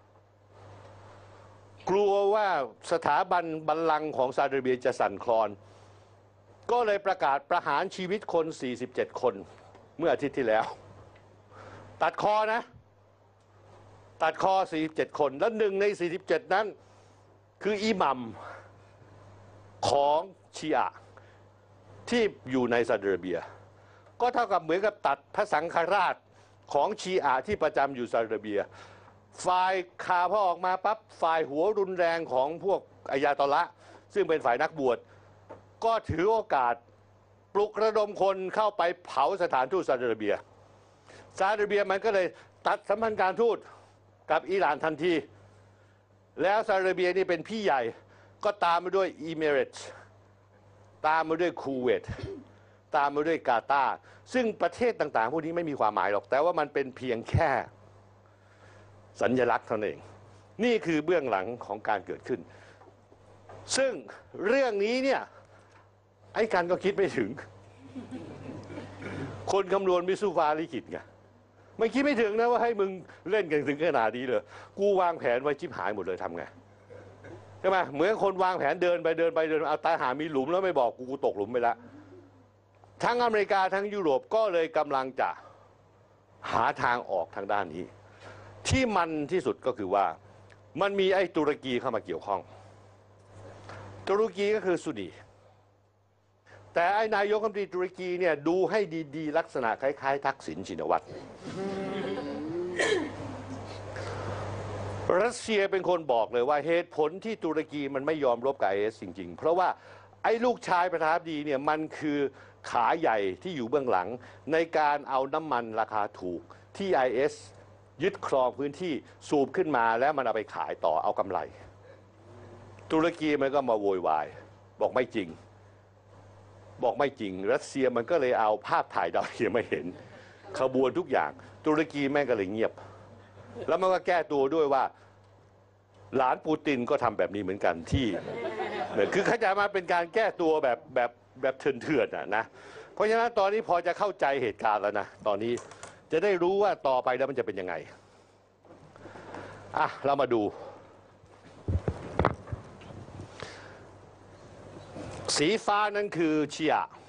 ว่าสถาบันบัลลังก์ของซาอุดิอาระเบียจะสั่นคลอนก็เลยประกาศประหารชีวิตคน47 คนเมื่ออาทิตย์ที่แล้วตัดคอนะตัดคอ47 คนและหนึ่งใน47นั้นคืออิหมัมของชีอะห์ที่อยู่ในซาอุดิอาระเบียก็เท่ากับเหมือนกับตัดพระสังฆราชของชีอะห์ที่ประจำอยู่ซาอุดิอาระเบียฝ่ายข่าวพอออกมาปั๊บฝ่ายหัวรุนแรงของพวกอายาตอละซึ่งเป็นฝ่ายนักบวชก็ถือโอกาสปลุกระดมคนเข้าไปเผาสถานทูตซาอุดิอาระเบียมันก็เลยตัดสัมพันธ์การทูตกับอิหร่านทันทีแล้วซาอุดิอาระเบียนี่เป็นพี่ใหญ่ก็ตามมาด้วยอิมิเรตส์ตามมาด้วยคูเวตตามมาด้วยกาตาร์ซึ่งประเทศต่างๆพวกนี้ไม่มีความหมายหรอกแต่ว่ามันเป็นเพียงแค่สัญลักษณ์เท่านั้นเองนี่คือเบื้องหลังของการเกิดขึ้นซึ่งเรื่องนี้เนี่ยไอ้กันก็คิดไม่ถึงคนคำนวณมิสูฟาลิขิตไงไม่คิดไม่ถึงนะว่าให้มึงเล่นกันถึงขนาดนี้เลยกูวางแผนไว้ชิบหายหมดเลยทำไงใช่ไหมเหมือนคนวางแผนเดินไปเอาตายหามีหลุมแล้วไม่บอกกูตกหลุมไปแล้วทั้งอเมริกาทั้งยุโรปก็เลยกำลังจะหาทางออกทางด้านนี้ที่มันที่สุดก็คือว่ามันมีไอ้ตุรกีเข้ามาเกี่ยวข้องตุรกีก็คือซุนีแต่ไอ้นายกรัฐมนตรีตุรกีเนี่ยดูให้ดีๆลักษณะคล้ายๆทักษิณชินวัตรรัสเซียเป็นคนบอกเลยว่าเหตุผลที่ตุรกีมันไม่ยอมรบกับISจริงๆเพราะว่าไอ้ลูกชายประธานาธิบดีเนี่ยมันคือขาใหญ่ที่อยู่เบื้องหลังในการเอาน้ำมันราคาถูกที่ IS ยึดครองพื้นที่สูบขึ้นมาแล้วมันเอาไปขายต่อเอากำไร ตุรกีมันก็มาโวยวายบอกไม่จริงรัสเซียมันก็เลยเอาภาพถ่ายดาวเทียมมาเห็นขบวนทุกอย่างตุรกีแม่งก็เลยเงียบแล้วมันก็แก้ตัวด้วยว่าหลานปูตินก็ทำแบบนี้เหมือนกันที่คือเข้าใจมาเป็นการแก้ตัวแบบเถื่อนๆนะเพราะฉะนั้นตอนนี้พอจะเข้าใจเหตุการณ์แล้วนะตอนนี้จะได้รู้ว่าต่อไปแล้วมันจะเป็นยังไงเรามาดูสีฟ้านั้นคือชีอะห์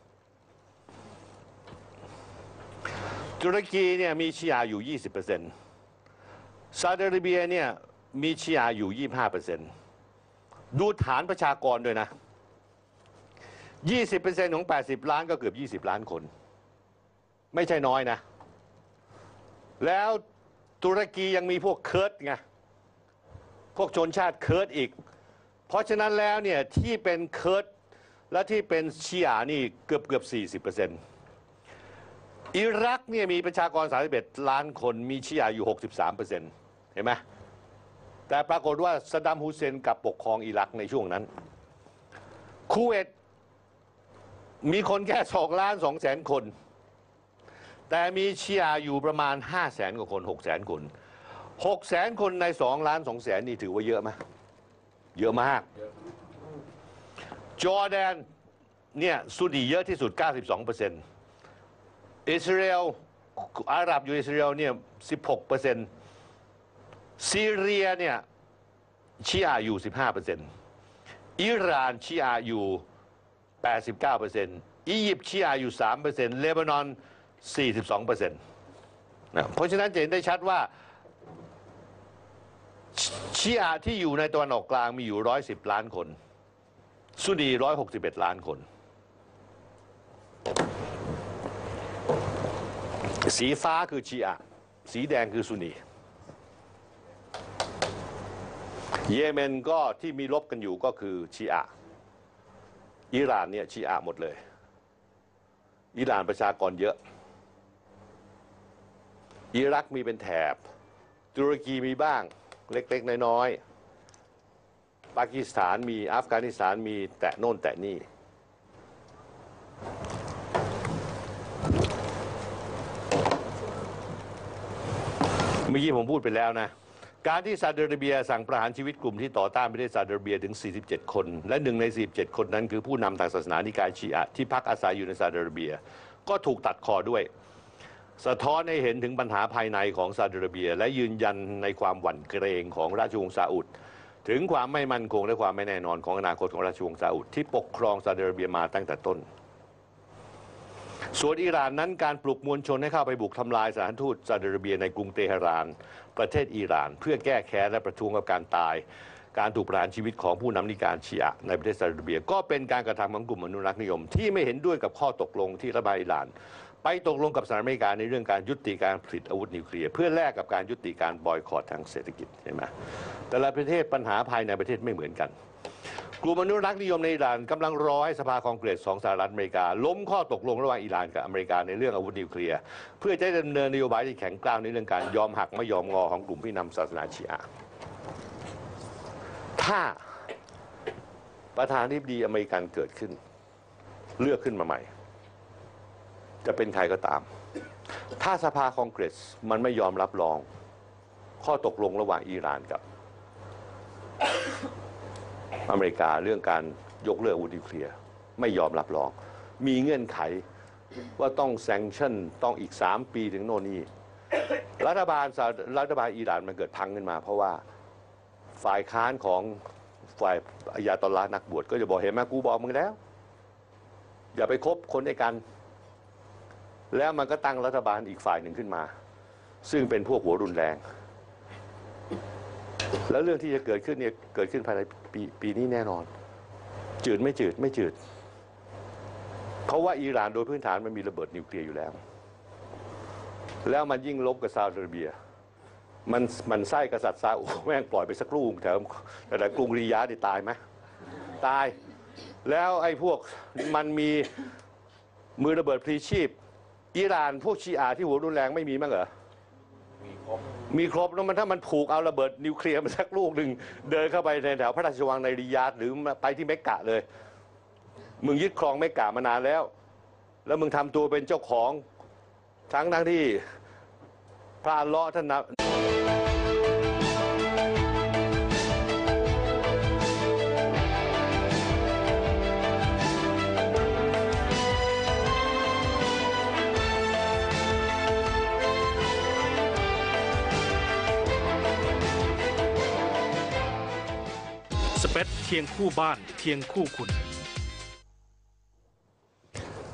ตุรกีเนี่ยมีชีอะห์อยู่ 20%ซาอุดิอาระเบียเนี่ยมีชีอะห์อยู่ 25%ดูฐานประชากรด้วยนะ 20% ของ 80 ล้านก็เกือบ 20 ล้านคน ไม่ใช่น้อยนะ แล้วตุรกียังมีพวกเคิร์ดไง พวกชนชาติเคิร์ดอีก เพราะฉะนั้นแล้วเนี่ยที่เป็นเคิร์ดและที่เป็นชีอะห์นี่เกือบ 40%อิรักเนี่ยมีประชากร 31 ล้านคนมีชีอะห์อยู่ 63%เห็นไหมแต่ปรากฏว่าซัดดัม ฮุสเซนกลับปกครองอิรักในช่วงนั้นคูเวตมีคนแค่2.2 ล้านคน แต่มีชีอะห์อยู่ประมาณ 500,000 กว่าคน 600,000 คน 600,000 คนใน2.2 ล้านนี่ถือว่าเยอะไหมเยอะมาก จอร์แดนเนี่ยซุนนีเยอะที่สุด 92%อิสราเอลอาหรับอยู่อิสราเอลเนี่ย 16%ซีเรียเนี่ยชีอะห์อยู่ 15%อิหร่านชีอะห์อยู่ 89%อียิปต์ชีอะห์อยู่ 3%เลบานอน 42%นะเพราะฉะนั้นจะเห็นได้ชัดว่าชีอะห์ที่อยู่ในตะวันออกกลางมีอยู่110 ล้านคนซุนนี161 ล้านคนสีฟ้าคือชีอะห์สีแดงคือซุนนีเยเมนก็ที่มีรบกันอยู่ก็คือชีอะห์อิหร่านเนี่ยชีอะห์หมดเลยอิหร่านประชากรเยอะอิรักมีเป็นแถบตุรกีมีบ้างเล็กๆน้อยๆปากีสถานมีอัฟกานิสถานมีแตะโน่นแตะนี่เมื่อกี้ผมพูดไปแล้วนะการที่ซาอุดิอาระเบียสั่งประหารชีวิตกลุ่มที่ต่อต้านประเทศซาอุดิอาระเบียถึง 47 คนและ1 ใน 47 คนนั้นคือผู้นำทางศาสนานิกายชีอะห์ที่พักอาศัยอยู่ในซาอุดิอาระเบียก็ถูกตัดคอด้วยสะท้อนให้เห็นถึงปัญหาภายในของซาอุดิอาระเบียและยืนยันในความหวั่นเกรงของราชวงศ์ซาอุดถึงความไม่มั่นคงและความไม่แน่นอนของอนาคตของราชวงศ์ซาอุดที่ปกครองซาอุดิอาระเบียมาตั้งแต่ต้นส่วนอิหร่านนั้นการปลุกมวลชนให้เข้าไปบุกทำลายสถานทูตซาอุดิอาระเบียในกรุงเตหะรานประเทศอิหร่านเพื่อแก้แค้นและประท้วงกับการตายการถูกประหารชีวิตของผู้นำนิกายชีอะห์ในประเทศซาอุดิอาระเบียก็เป็นการกระทำของกลุ่มอนุรักษ์นิยมที่ไม่เห็นด้วยกับข้อตกลงที่รัฐบาลอิหร่านไปตกลงกับสหรัฐอเมริกาในเรื่องการยุติการผลิตอาวุธนิวเคลียร์เพื่อแลกกับการยุติการบอยคอตทางเศรษฐกิจเห็นไหมแต่ละประเทศปัญหาภายในประเทศไม่เหมือนกันกลุ่มอนุรักษ์นิยมในอิหร่านกำลังรอให้สภาคองเกรสของสหรัฐอเมริกาล้มข้อตกลงระหว่างอิหร่านกับอเมริกาในเรื่องอาวุธนิวเคลียร์เพื่อจะดำเนินนโยบายที่แข็งกร้าวในเรื่องการยอมหักไม่ยอมงอของกลุ่มผู้นำศาสนาชีอะห์ถ้าประธานาธิบดีอเมริกันเกิดขึ้นเลือกขึ้นมาใหม่จะเป็นใครก็ตามถ้าสภาคองเกรสมันไม่ยอมรับรองข้อตกลงระหว่างอิหร่านกับอเมริกาเรื่องการยกเลิกอาวุธนิวเคลียร์ไม่ยอมรับรองมีเงื่อนไขว่าต้องแซงชั่นต้องอีก3 ปีถึงโน่นนี่รัฐบาลอิหร่านมันเกิดพังขึ้นมาเพราะว่าฝ่ายค้านของฝ่ายอายาตอลลาห์นักบวชก็จะบอกเห็นไหมกูบอกมึงแล้วอย่าไปคบคนด้วยกันแล้วมันก็ตั้งรัฐบาลอีกฝ่ายหนึ่งขึ้นมาซึ่งเป็นพวกหัวรุนแรงแล้วเรื่องที่จะเกิดขึ้นเนี่ยเกิดขึ้นภายในปีนี้แน่นอนจืดไม่จืดไม่จืดเพราะว่าอิหร่านโดยพื้นฐานมันมีระเบิดนิวเคลียร์อยู่แล้วแล้วมันยิ่งลบกับซาอุดิอาระเบียมันไส้กษัตริย์ซาอุแม่งปล่อยไปสักลูกแถวแต่กรุงริยาดตายไหมตายแล้วไอ้พวกมันมีมือระเบิดพลีชีพอิหร่านพวกชีอะห์ที่หัวรุนแรงไม่มีมั้งเหรอมีครบแล้วมันถ้ามันผูกเอาระเบิดนิวเคลียร์มาสักลูกหนึ่งเดินเข้าไปในแถวพระราชวังในริยาดหรือไปที่เมกกะเลยมึงยึดครองเมกกะมานานแล้วมึงทำตัวเป็นเจ้าของทั้งที่พระอัลเลาะห์ท่านนะสเปซเคียงคู่บ้านเคียงคู่คุณ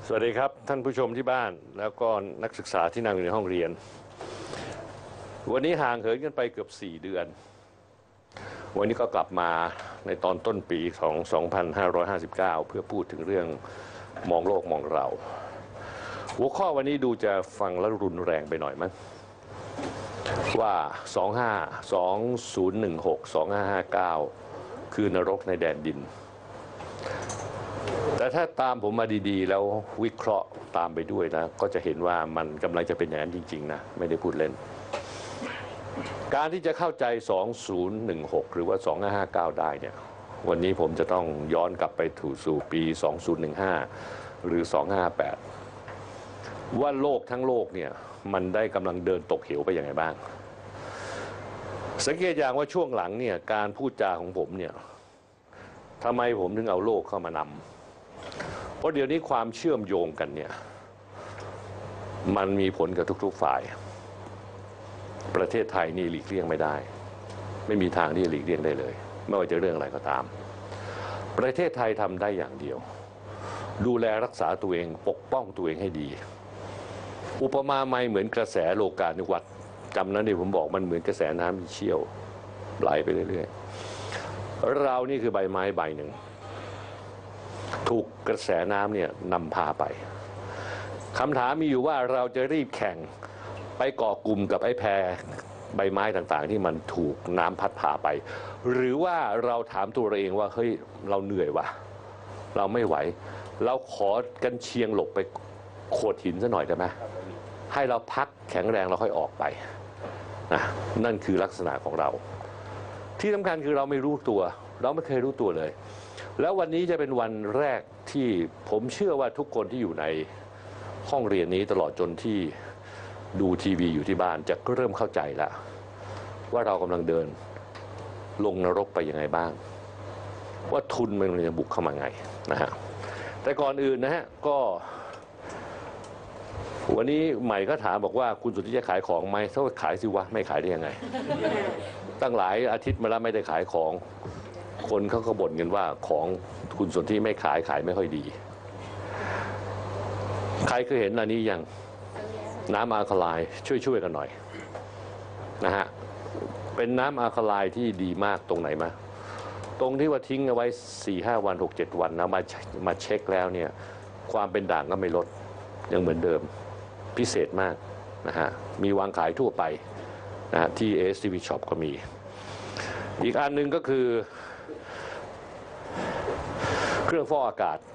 สวัสดีครับท่านผู้ชมที่บ้านแล้วก็นักศึกษาที่นั่งอยู่ในห้องเรียนวันนี้ห่างเหินกันไปเกือบ4 เดือนวันนี้ก็กลับมาในตอนต้นปีของ2559เพื่อพูดถึงเรื่องมองโลกมองเราหัวข้อวันนี้ดูจะฟังแล้วรุนแรงไปหน่อยมั้งว่า252016 2559คือนรกในแดนดินแต่ถ้าตามผมมาดีๆแล้ววิเคราะห์ตามไปด้วยนะก็จะเห็นว่ามันกำลังจะเป็นอย่างนั้นจริงๆนะไม่ได้พูดเล่นการที่จะเข้าใจ2016หรือว่า2559ได้เนี่ยวันนี้ผมจะต้องย้อนกลับไปสู่ปี2015หรือ258ว่าโลกทั้งโลกเนี่ยมันได้กำลังเดินตกเหวไปอย่างไรบ้างสังเกตอย่างว่าช่วงหลังเนี่ยการพูดจาของผมเนี่ยทำไมผมถึงเอาโลกเข้ามานำเพราะเดี๋ยวนี้ความเชื่อมโยงกันเนี่ยมันมีผลกับทุกๆฝ่ายประเทศไทยนี่หลีกเลี่ยงไม่ได้ไม่มีทางที่จะหลีกเลี่ยงได้เลยไม่ว่าจะเรื่องอะไรก็ตามประเทศไทยทำได้อย่างเดียวดูแลรักษาตัวเองปกป้องตัวเองให้ดีอุปมาไม่เหมือนกระแสโลกาภิวัตน์จำนั้นที่ผมบอกมันเหมือนกระแสน้ำที่เชี่ยวไหลไปเรื่อยๆเรานี่คือใบไม้ใบหนึ่งถูกกระแสน้ำเนี่ยนำพาไปคำถามมีอยู่ว่าเราจะรีบแข่งไปเกาะกลุ่มกับไอ้แพใบไม้ต่างๆที่มันถูกน้ำพัดพาไปหรือว่าเราถามตัวเราเองว่าเฮ้ยเราเหนื่อยวะเราไม่ไหวเราขอกันเชียงหลบไปโขดหินซะหน่อยได้ไหมให้เราพักแข็งแรงเราค่อยออกไปนะนั่นคือลักษณะของเราที่สำคัญคือเราไม่รู้ตัวเราไม่เคยรู้ตัวเลยแล้ววันนี้จะเป็นวันแรกที่ผมเชื่อว่าทุกคนที่อยู่ในห้องเรียนนี้ตลอดจนที่ดูทีวีอยู่ที่บ้านจะเริ่มเข้าใจแล้วว่าเรากำลังเดินลงนรกไปยังไงบ้างว่าทุนมันจะบุกเข้ามาไงนะฮะแต่ก่อนอื่นนะฮะก็วันนี้ใหม่ก็ถามบอกว่าคุณสุทธิจะขายของไหมถ้าขายสิวะไม่ขายได้ยังไงตั้งหลายอาทิตย์มาแล้วไม่ได้ขายของคนเขาก็บ่นกันว่าของคุณสุทธิไม่ขายไม่ค่อยดีใครเคยเห็นอันนี้ยังน้ำอะคาไลน์ช่วยกันหน่อยนะฮะเป็นน้ำอะคาไลน์ที่ดีมากตรงไหนมาตรงที่ว่าทิ้งเอาไว้4-5 วัน6-7 วันนะมาเช็คแล้วเนี่ยความเป็นด่างก็ไม่ลดยังเหมือนเดิมพิเศษมากนะฮะมีวางขายทั่วไปนะฮะที่ ASTV Shop ก็มีอีกอันหนึ่งก็คือเครื่องฟอกอากาศ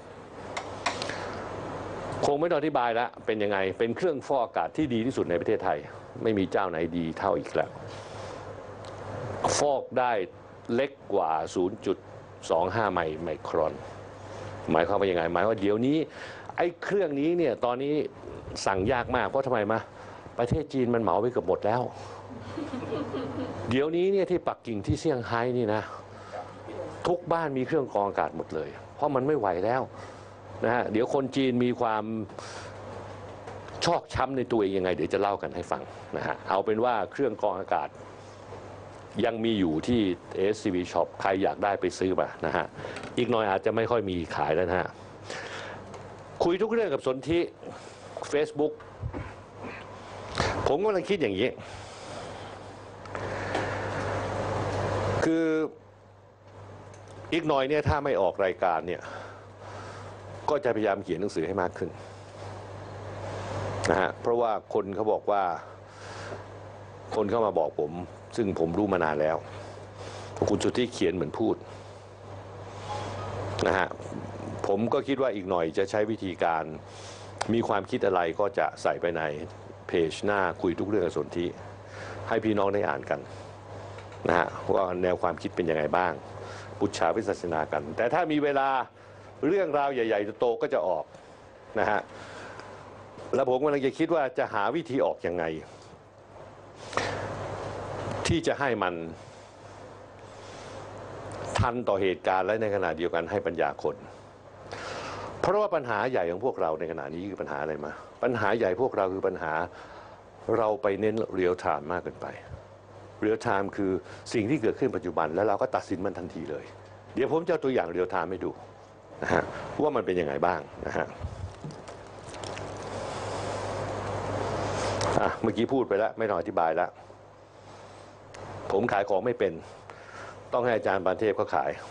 คงไม่ต้องอธิบายแล้วเป็นยังไงเป็นเครื่องฟอกอากาศที่ดีที่สุดในประเทศไทยไม่มีเจ้าไหนดีเท่าอีกแล้วฟอกได้เล็กกว่า 0.25 ไมครอนหมายความว่ายังไงหมายว่าเดี๋ยวนี้ไอ้เครื่องนี้เนี่ยตอนนี้สั่งยากมากเพราะทำไมมาประเทศจีนมันเหมาไปเกือบหมดแล้วเดี๋ยวนี้เนี่ยที่ปักกิ่งที่เซี่ยงไฮ้นี่นะทุกบ้านมีเครื่องกรองอากาศหมดเลยเพราะมันไม่ไหวแล้วนะฮะเดี๋ยวคนจีนมีความชอกช้ำในตัวเองยังไงเดี๋ยวจะเล่ากันให้ฟังนะฮะเอาเป็นว่าเครื่องกรองอากาศยังมีอยู่ที่ SCV Shop ใครอยากได้ไปซื้อมานะฮะอีกหน่อยอาจจะไม่ค่อยมีขายแล้วนะฮะคุยทุกเรื่องกับสนธิ Facebook ผมกำลังคิดอย่างนี้คืออีกหน่อยเนี่ยถ้าไม่ออกรายการเนี่ยก็จะพยายามเขียนหนังสือให้มากขึ้นนะฮะเพราะว่าคนเขาบอกว่าคนเข้ามาบอกผมซึ่งผมรู้มานานแล้วคุณสุทธิเขียนเหมือนพูดนะฮะผมก็คิดว่าอีกหน่อยจะใช้วิธีการมีความคิดอะไรก็จะใส่ไปในเพจหน้าคุยทุกเรื่องกับสนธิให้พี่น้องได้อ่านกันนะฮะว่าแนวความคิดเป็นยังไงบ้างปุจฉาวิสัชนากันแต่ถ้ามีเวลาเรื่องราวใหญ่ๆโตก็จะออกนะฮะแล้วผมกำลังจะคิดว่าจะหาวิธีออกยังไงที่จะให้มันทันต่อเหตุการณ์และในขณะเดียวกันให้ปัญญาคนเพราะว่าปัญหาใหญ่ของพวกเราในขณะนี้คือปัญหาอะไรมาปัญหาใหญ่พวกเราคือปัญหาเราไปเน้นเรียลไทม์มากเกินไปเรียลไทม์คือสิ่งที่เกิดขึ้นปัจจุบันแล้วเราก็ตัดสินมันทันทีเลยเดี๋ยวผมจะเอาตัวอย่างเรียลไทม์ให้ดูนะฮะว่ามันเป็นยังไงบ้างนะฮะเมื่อกี้พูดไปแล้วไม่ต้องอธิบายแล้วผมขายของไม่เป็นต้องให้อาจารย์ปานเทพเขาขาย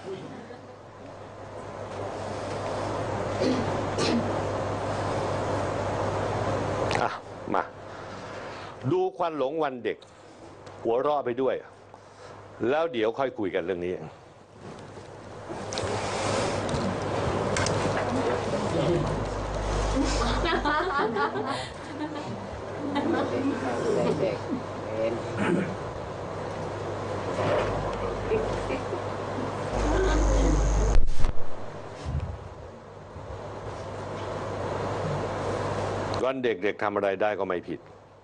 มาดูควันหลงวันเด็กหัวเราะไปด้วยแล้วเดี๋ยวค่อยคุยกันเรื่องนี้เด็กวันเด็กๆทำอะไรได้ก็ไม่ผิด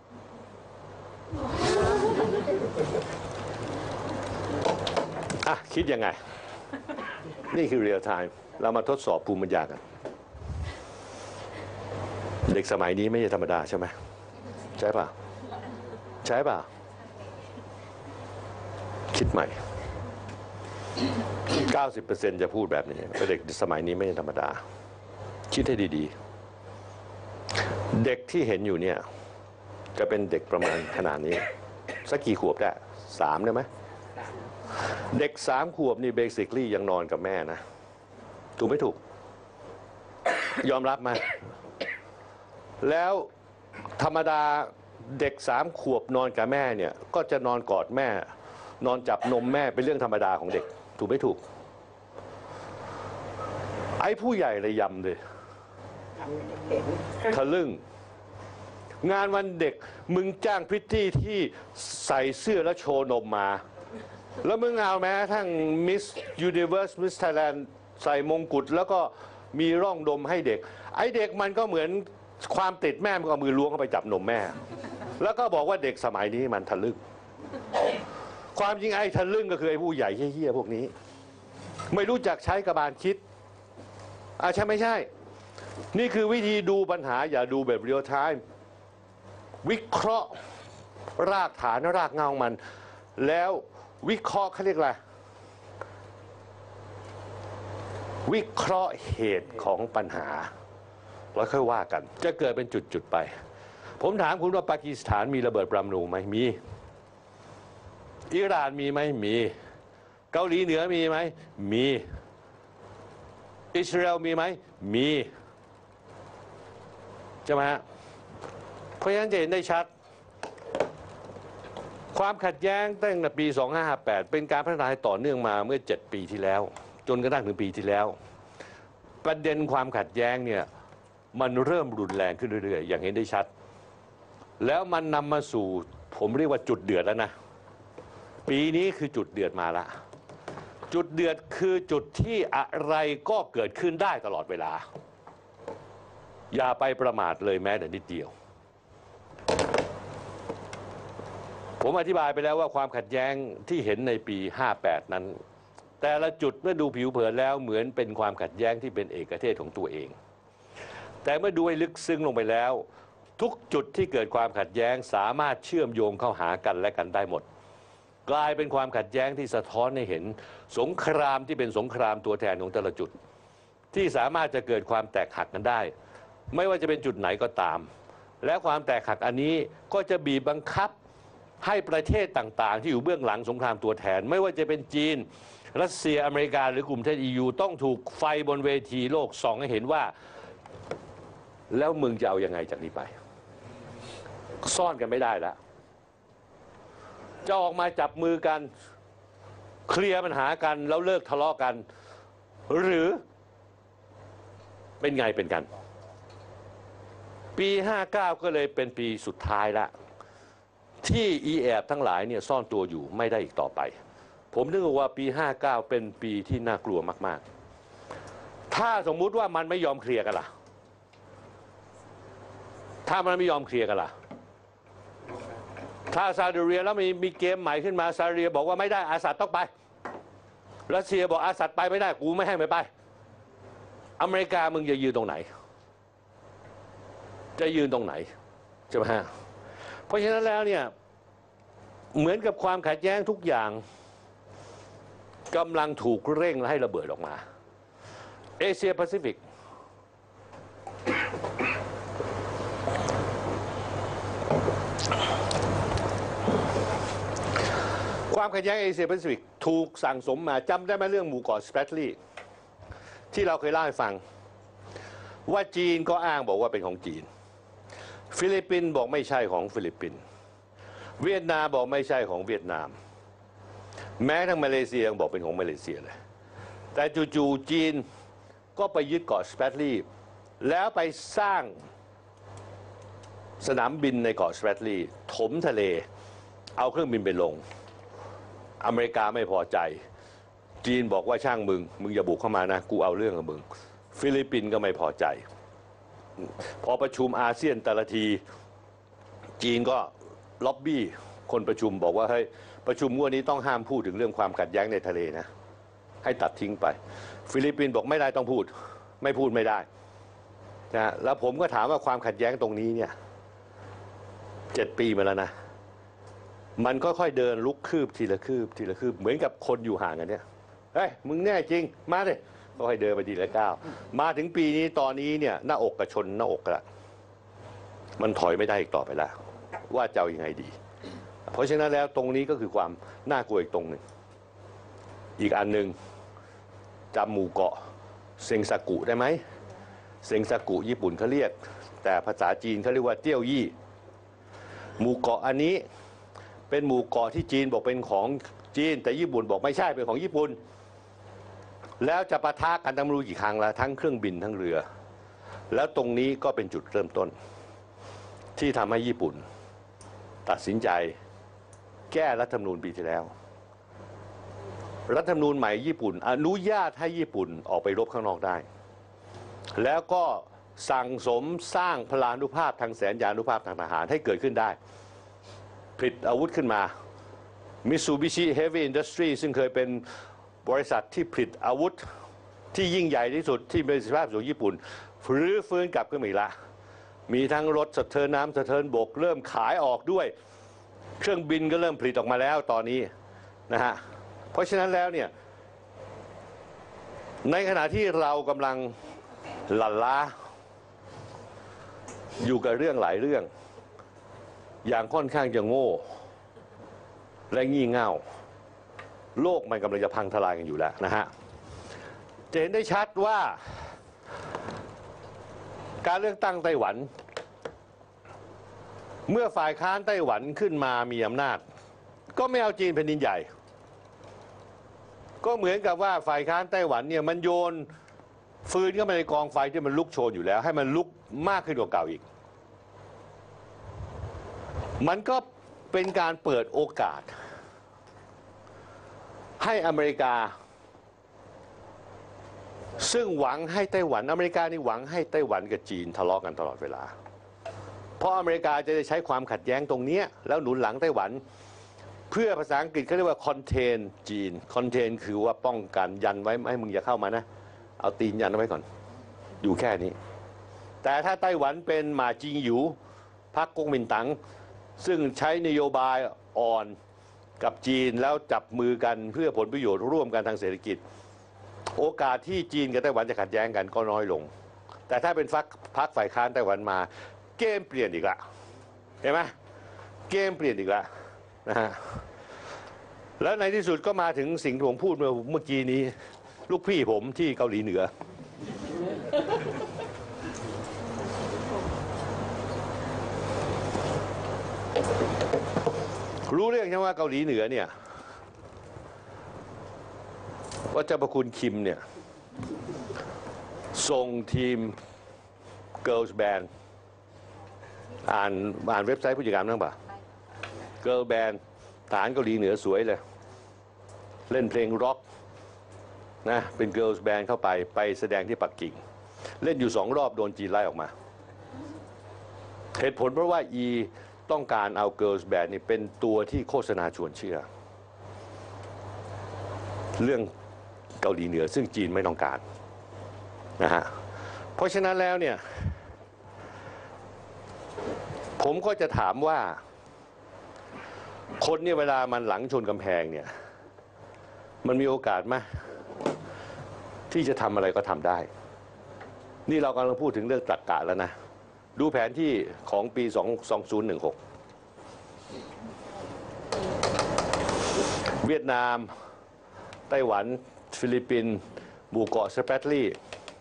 คิดยังไงนี่คือเรียลไทม์เรามาทดสอบภูมิปัญญากันเด็กสมัยนี้ไม่ใช่ธรรมดาใช่ไหมใช่ป่ะใช่ป่ะคิดใหม่ 90% จะพูดแบบนี้เด็กสมัยนี้ไม่ใช่ธรรมดาคิดให้ดีๆเด็กที่เห็นอยู่เนี่ยจะเป็นเด็กประมาณขนาดนี้สักกี่ขวบได้3ได้ไหมเด็ก3 ขวบนี่เบสิคลี่ยังนอนกับแม่นะถูกไม่ถูกยอมรับไหมแล้วธรรมดาเด็ก3 ขวบนอนกับแม่เนี่ยก็จะนอนกอดแม่นอนจับนมแม่เป็นเรื่องธรรมดาของเด็กถูกไม่ถูกไอ้ผู้ใหญ่เลยยำเลยทะลึ่งงานวันเด็กมึงจ้างพริตตี้ที่ใส่เสื้อแล้วโชว์นมมาแล้วมึงเอาแม้ทั้งมิสยูนิเวิร์สมิสไทยแลนด์ใส่มงกุฎแล้วก็มีร่องนมให้เด็กไอ้เด็กมันก็เหมือนความติดแม่มันก็เอามือล้วงเข้าไปจับนมแม่แล้วก็บอกว่าเด็กสมัยนี้มันทะลึ่งความจริงไอ้ทะลึ่งก็คือไอ้ผู้ใหญ่เหี้ยๆพวกนี้ไม่รู้จักใช้กระบาลคิดใช่ไม่ใช่นี่คือวิธีดูปัญหาอย่าดูแบบเรียลไทม์วิเคราะห์รากฐานรากเงามันแล้ววิเคราะห์เขาเรียกอะไรวิเคราะห์เหตุของปัญหาแล้วค่อยว่ากันจะเกิดเป็นจุดๆไปผมถามคุณว่าปากีสถานมีระเบิดปรมาณูไหมมีอิหร่านมีไหมมีเกาหลีเหนือมีไหมมีอิสราเอลมีไหมมีใช่ไหมฮะเพราะฉะนั้นจะเห็นได้ชัดความขัดแย้งตั้งแต่ปี 2558 เป็นการพัฒนาต่อเนื่องมาเมื่อ7 ปีที่แล้วจนกระทั่งถึงปีที่แล้วประเด็นความขัดแย้งเนี่ยมันเริ่มรุนแรงขึ้นเรื่อยๆอย่างเห็นได้ชัดแล้วมันนำมาสู่ผมเรียกว่าจุดเดือดแล้วนะปีนี้คือจุดเดือดมาละจุดเดือดคือจุดที่อะไรก็เกิดขึ้นได้ตลอดเวลาอย่าไปประมาทเลยแม้แต่นิดเดียวผมอธิบายไปแล้วว่าความขัดแย้งที่เห็นในปี 58 นั้นแต่ละจุดเมื่อดูผิวเผินแล้วเหมือนเป็นความขัดแย้งที่เป็นเอกเทศของตัวเองแต่เมื่อดูให้ลึกซึ้งลงไปแล้วทุกจุดที่เกิดความขัดแย้งสามารถเชื่อมโยงเข้าหากันและกันได้หมดกลายเป็นความขัดแย้งที่สะท้อนให้เห็นสงครามที่เป็นสงครามตัวแทนของแต่ละจุดที่สามารถจะเกิดความแตกหักกันได้ไม่ว่าจะเป็นจุดไหนก็ตามและความแตกหักอันนี้ก็จะบีบบังคับให้ประเทศต่างๆที่อยู่เบื้องหลังสงครามตัวแทนไม่ว่าจะเป็นจีนรัสเซียอเมริกาหรือกลุ่มประเทศ EU ต้องถูกไฟบนเวทีโลกส่องให้เห็นว่าแล้วมึงจะเอายังไงจากนี้ไปซ่อนกันไม่ได้แล้วจะออกมาจับมือกันเคลียร์ปัญหากันแล้วเลิกทะเลาะกันหรือเป็นไงเป็นกันปี 59 ก็เลยเป็นปีสุดท้ายละที่อีแอบทั้งหลายเนี่ยซ่อนตัวอยู่ไม่ได้อีกต่อไปผมนึกว่าปี 59 เป็นปีที่น่ากลัวมากๆถ้าสมมุติว่ามันไม่ยอมเคลียร์กันล่ะถ้ามันไม่ยอมเคลียร์กันล่ะถ้าซาอุดิอาระเบียแล้วมีเกมใหม่ขึ้นมาซาอุดิอาระเบียบอกว่าไม่ได้อาสัดต้องไปรัสเซียบอกอาสัดไปไม่ได้กูไม่ให้ไปอเมริกามึงจะยืนตรงไหนจะยืนตรงไหนใช่ไหมฮะเพราะฉะนั้นแล้วเนี่ยเหมือนกับความขัดแย้งทุกอย่างกำลังถูกเร่งให้ระเบิดออกมาเอเชียแปซิฟิกความขัดแย้งเอเชียแปซิฟิกถูกสั่งสมมาจำได้ไหมเรื่องหมู่เกาะสเปรดลีย์ที่เราเคยเล่าให้ฟังว่าจีนก็อ้างบอกว่าเป็นของจีนฟิลิปปินส์บอกไม่ใช่ของฟิลิปปินส์เวียดนามบอกไม่ใช่ของเวียดนามแม้ทั้งมาเลเซียยังบอกเป็นของมาเลเซียเลยแต่จู่ๆจีนก็ไปยึดเกาะสเปรดลีย์แล้วไปสร้างสนามบินในเกาะสเปรดลีย์ถมทะเลเอาเครื่องบินไปลงอเมริกาไม่พอใจจีนบอกว่าช่างมึงอย่าบุกเข้ามานะกูเอาเรื่องกับมึงฟิลิปปินส์ก็ไม่พอใจพอประชุมอาเซียนแต่ละทีจีนก็ล็อบบี้คนประชุมบอกว่าเฮ้ยประชุมวันนี้ต้องห้ามพูดถึงเรื่องความขัดแย้งในทะเลนะให้ตัดทิ้งไปฟิลิปปินส์บอกไม่ได้ต้องพูดไม่พูดไม่ได้นะแล้วผมก็ถามว่าความขัดแย้งตรงนี้เนี่ย7 ปีมาแล้วนะมันก็ค่อยเดินลุกคืบทีละคืบทีละคืบเหมือนกับคนอยู่ห่างกันเนี่ยเฮ้ยมึงแน่จริงมาดิก็ค่อยเดินไปทีละก้าวมาถึงปีนี้ตอนนี้เนี่ยหน้าอกกับชนหน้าอกละมันถอยไม่ได้อีกต่อไปแล้วว่าจะเอายังไงดีเพราะฉะนั้นแล้วตรงนี้ก็คือความน่ากลัวอีกตรงหนึ่งอีกอันหนึ่งจำหมู่เกาะเซ็งซากุได้ไหมเซ็งซากุญี่ปุ่นเขาเรียกแต่ภาษาจีนเขาเรียกว่าเตี้ยวยี่หมู่เกาะอันนี้เป็นหมู่เกาะที่จีนบอกเป็นของจีนแต่ญี่ปุ่นบอกไม่ใช่เป็นของญี่ปุ่นแล้วจะปะทะกันตั้งไม่รู้กี่ครั้งแล้วทั้งเครื่องบินทั้งเรือแล้วตรงนี้ก็เป็นจุดเริ่มต้นที่ทำให้ญี่ปุ่นตัดสินใจแก้รัฐธรรมนูญปีที่แล้วรัฐธรรมนูญใหม่ญี่ปุ่นอนุญาตให้ญี่ปุ่นออกไปรบข้างนอกได้แล้วก็สั่งสมสร้างพลานุภาพทางแสนยานุภาพทางทหารให้เกิดขึ้นได้ผลิตอาวุธขึ้นมา Mitsubishi Heavy Industry ซึ่งเคยเป็นบริษัทที่ผลิตอาวุธที่ยิ่งใหญ่ที่สุดที่มีประสิทธิภาพสูงญี่ปุ่นรื้อฟื้นกลับขึ้นมาอีกละมีทั้งรถสะเทินน้ำสะเทินบกเริ่มขายออกด้วยเครื่องบินก็เริ่มผลิตออกมาแล้วตอนนี้นะฮะเพราะฉะนั้นแล้วเนี่ยในขณะที่เรากำลังหลั่นล้าอยู่กับเรื่องหลายเรื่องอย่างค่อนข้างจะโง่และงี่เง่าโลกมันกำลังจะพังทลายกันอยู่แล้วนะฮะจะเห็นได้ชัดว่าการเลือกตั้งไต้หวันเมื่อฝ่ายค้านไต้หวันขึ้นมามีอำนาจก็ไม่เอาจีนแผ่นดินใหญ่ก็เหมือนกับว่าฝ่ายค้านไต้หวันเนี่ยมันโยนฟืนเข้ามาในกองไฟที่มันลุกโชนอยู่แล้วให้มันลุกมากขึ้นกว่าเก่าอีกมันก็เป็นการเปิดโอกาสให้อเมริกาซึ่งหวังให้ไต้หวันอเมริกานี่หวังให้ไต้หวันกับจีนทะเลาะกันตลอดเวลาเพราะอเมริกาจะได้ใช้ความขัดแย้งตรงนี้แล้วหนุนหลังไต้หวันเพื่อภาษาอังกฤษเขาเรียกว่าคอนเทนจีนคอนเทนคือว่าป้องกันยันไว้ไม่ให้มึงอย่าเข้ามานะเอาตีนยันไว้ก่อนอยู่แค่นี้แต่ถ้าไต้หวันเป็นหมาจิงหยูพรรคก๊กมินตั๋งซึ่งใช้นโยบายอ่อนกับจีนแล้วจับมือกันเพื่อผลประโยชน์ร่วมกันทางเศรษฐกิจโอกาสที่จีนกับไต้หวันจะขัดแย้งกันก็น้อยลงแต่ถ้าเป็นพรรคฝ่ายค้านไต้หวันมาเกมเปลี่ยนอีกละเห็นไหมเกมเปลี่ยนอีกละนะฮะแล้วในที่สุดก็มาถึงสิ่งที่ผมพูดเมื่อกี้นี้ลูกพี่ผมที่เกาหลีเหนือรู้เรื่องใช่ไหมว่าเกาหลีเหนือเนี่ยว่าเจ้าประคุณคิมเนี่ยส่งทีม Girls Band อ่านเว็บไซต์ผู้จัดการบ้างป่ะ Girl Band ทหารเกาหลีเหนือสวยเลยเล่นเพลงร็อกนะเป็น Girls Band เข้าไปแสดงที่ปักกิ่งเล่นอยู่2 รอบโดนจีนไล่ออกมาเหตุผลเพราะว่าต้องการเอา Girls Band นี่เป็นตัวที่โฆษณาชวนเชื่อเรื่องเกาหลีเหนือซึ่งจีนไม่ต้องการนะฮะเพราะฉะนั้นแล้วเนี่ยผมก็จะถามว่าคนเนี่ยเวลามันหลังชนกำแพงเนี่ยมันมีโอกาสไหมที่จะทำอะไรก็ทำได้นี่เรากำลังพูดถึงเรื่องตรรกะแล้วนะดูแผนที่ของปี2016 เวียดนามไต้หวันฟิลิปปินส์หมู่เกาะสเปตลี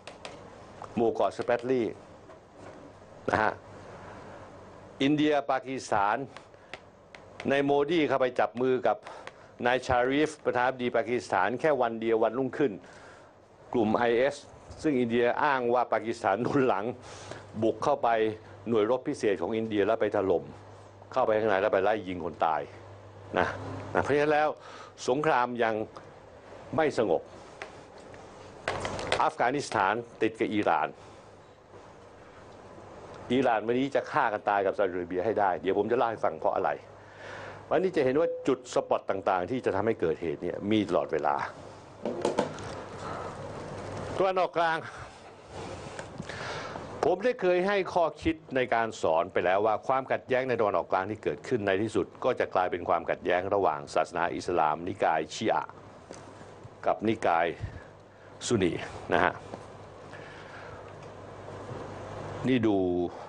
นะฮะอินเดียปากีสถานในโมดีเข้าไปจับมือกับนายชารีฟประธานาธิบดีปากีสถานแค่วันเดียววันรุ่งขึ้นกลุ่ม IS ซึ่งอินเดียอ้างว่าปากีสถานหนุนหลังบุกเข้าไปหน่วยรบพิเศษของอินเดียแล้วไปถล่มเข้าไปข้างในแล้วไปไล่ยิงคนตายนะเพราะฉะนั้นแล้วสงครามยังไม่สงบอัฟกานิสถานติดกับอิหร่านวันนี้จะฆ่ากันตายกับซาอุดิอาระเบียให้ได้เดี๋ยวผมจะเล่าให้ฟังเพราะอะไรวันนี้จะเห็นว่าจุดสปอตต่างๆที่จะทำให้เกิดเหตุเนี่ยมีตลอดเวลาตะวันออกกลางผมได้เคยให้ข้อคิดในการสอนไปแล้วว่าความขัดแย้งในตะวันออกกลางที่เกิดขึ้นในที่สุดก็จะกลายเป็นความขัดแย้งระหว่างศาสนาอิสลามนิกายชีอะห์กับนิกายซุนนีนะฮะนี่ดู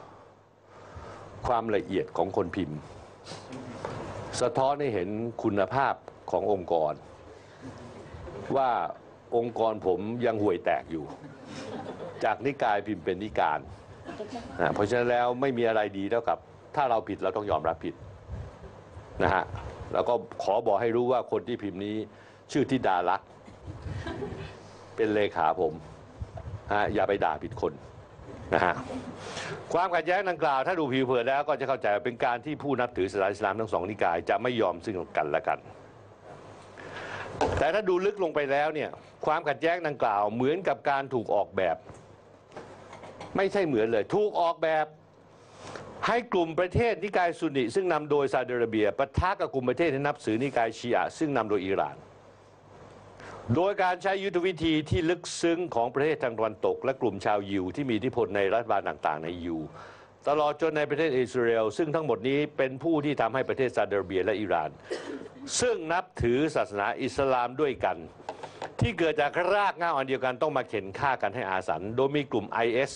ความละเอียดของคนพิมพ์สะท้อนให้เห็นคุณภาพขององค์กรว่าองค์กรผมยังห่วยแตกอยู่จากนิกายพิมพ์เป็นนิกายเพราะฉะนั้นแล้วไม่มีอะไรดีเท่ากับถ้าเราผิดเราต้องยอมรับผิดนะฮะแล้วก็ขอบอกให้รู้ว่าคนที่พิมพ์นี้ชื่อธิดาลักษณ์เป็นเลขาผมอย่าไปด่าผิดคนนะฮะความขัดแย้งดังกล่าวถ้าดูผิวเผินแล้วก็จะเข้าใจว่าเป็นการที่ผู้นับถือศาสนาอิสลามทั้งสองนิกายจะไม่ยอมซึ่งกันและกันแต่ถ้าดูลึกลงไปแล้วเนี่ยความขัดแย้งดังกล่าวเหมือนกับการถูกออกแบบไม่ใช่เหมือนเลยถูกออกแบบให้กลุ่มประเทศนิกายซุนนีซึ่งนำโดยซาอุดิอาระเบียปะทะกับกลุ่มประเทศที่นับถือนิกายชีอะห์ซึ่งนำโดยอิหร่านโดยการใช้ยุทธวิธีที่ลึกซึ้งของประเทศทางตะวันตกและกลุ่มชาวยิวที่มีอิทธิพลในรัฐบาลต่างๆในยิวตลอดจนในประเทศอิสราเอลซึ่งทั้งหมดนี้เป็นผู้ที่ทำให้ประเทศซาอุดิอาระเบียและอิหร่านซึ่งนับถือศาสนาอิสลามด้วยกันที่เกิดจากรากเหง้าอันเดียวกันต้องมาเข็นฆ่ากันให้อาสันโดยมีกลุ่ม IS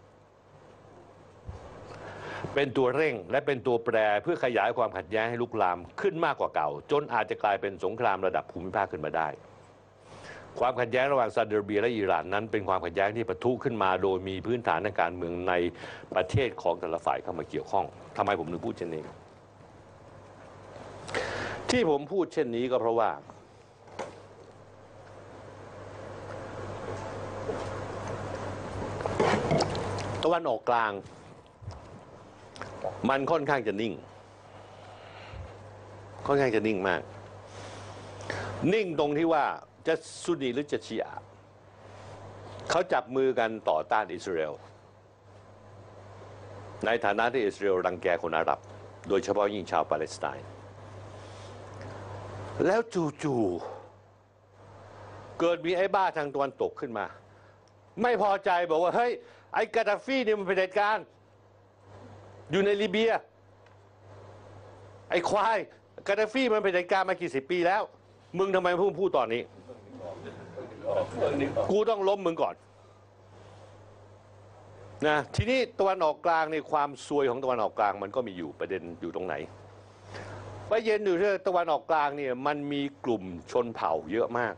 เป็นตัวเร่งและเป็นตัวแปรเพื่อขยายความขัดแย้งให้ลุกลามขึ้นมากกว่าเก่าจนอาจจะกลายเป็นสงครามระดับภูมิภาคขึ้นมาได้ความขัดแย้งระหว่างซาอุดิอาระเบียและอิหร่านนั้นเป็นความขัดแย้งที่ปะทุขึ้นมาโดยมีพื้นฐานทางการเมืองในประเทศของแต่ละฝ่ายเข้ามาเกี่ยวข้องทำไมผมถึงพูดเช่นนี้ที่ผมพูดเช่นนี้ก็เพราะว่าตะวันออกกลางมันค่อนข้างจะนิ่งมากนิ่งตรงที่ว่าจะซุนนีหรือจะชีอะห์เขาจับมือกันต่อต้านอิสราเอลในฐานะที่อิสราเอลรังแกคนอาหรับโดยเฉพาะยิ่งชาวปาเลสไตน์แล้วจู่ๆเกิดมีไอ้บ้าทางตะวันตกขึ้นมาไม่พอใจบอกว่าเฮ้ยไอ้กาดาฟีเนี่ยมันเป็นเผด็จการอยู่ในลิเบียไอ้ควายกาดาฟีมันเป็นเผด็จการมากี่สิบปีแล้วมึงทำไมเพิ่งพูดตอนนี้กูต้องล้มมึงก่อนนะทีนี้ตะวันออกกลางในความซวยของตะวันออกกลางมันก็มีอยู่ประเด็นอยู่ตรงไหนประเด็นอยู่ที่ตะวันออกกลางเนี่ยมันมีกลุ่มชนเผ่าเยอะมาก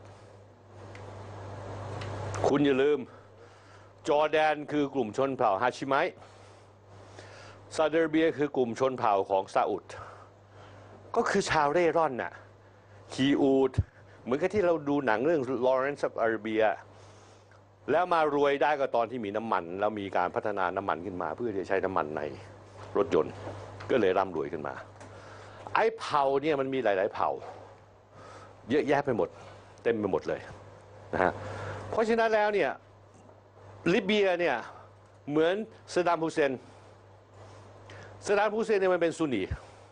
คุณอย่าลืมจอร์แดนคือกลุ่มชนเผ่าฮาชิไมต์ซาอุดิอาระเบียคือกลุ่มชนเผ่าของซาอุดก็คือชาวเร่ร่อนน่ะขี่อูฐเหมือนกับที่เราดูหนังเรื่อง Lawrence of Arabia แล้วมารวยได้ก็ตอนที่มีน้ำมันแล้วมีการพัฒนาน้ำมันขึ้นมาเพื่อที่จะใช้น้ำมันในรถยนต์ก็เลยร่ำรวยขึ้นมาไอ้เผ่าเนี่ยมันมีหลายๆเผ่าเยอะแยะไปหมดเต็มไปหมดเลยนะฮะเพราะฉะนั้นแล้วเนี่ยลิเบียเนี่ยเหมือนซัดดัมฮุเซนเนี่ยมันเป็นซุนนี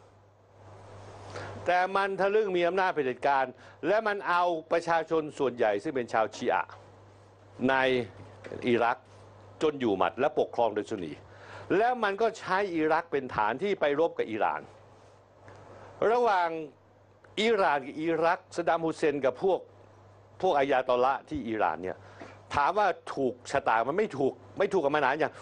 แต่มันทะลึ่งมีอำนาจเผด็จการและมันเอาประชาชนส่วนใหญ่ซึ่งเป็นชาวชีอะห์ในอิรักจนอยู่หมัดและปกครองโดยซุนนีแล้วมันก็ใช้อิรักเป็นฐานที่ไปรบกับอิหร่านระหว่างอิหร่านกับอิรักซัดดัมฮุเซนกับพวกอายาตอละห์ที่อิหร่านเนี่ยถามว่าถูกชะตามันไม่ถูกกับมานานอย่าง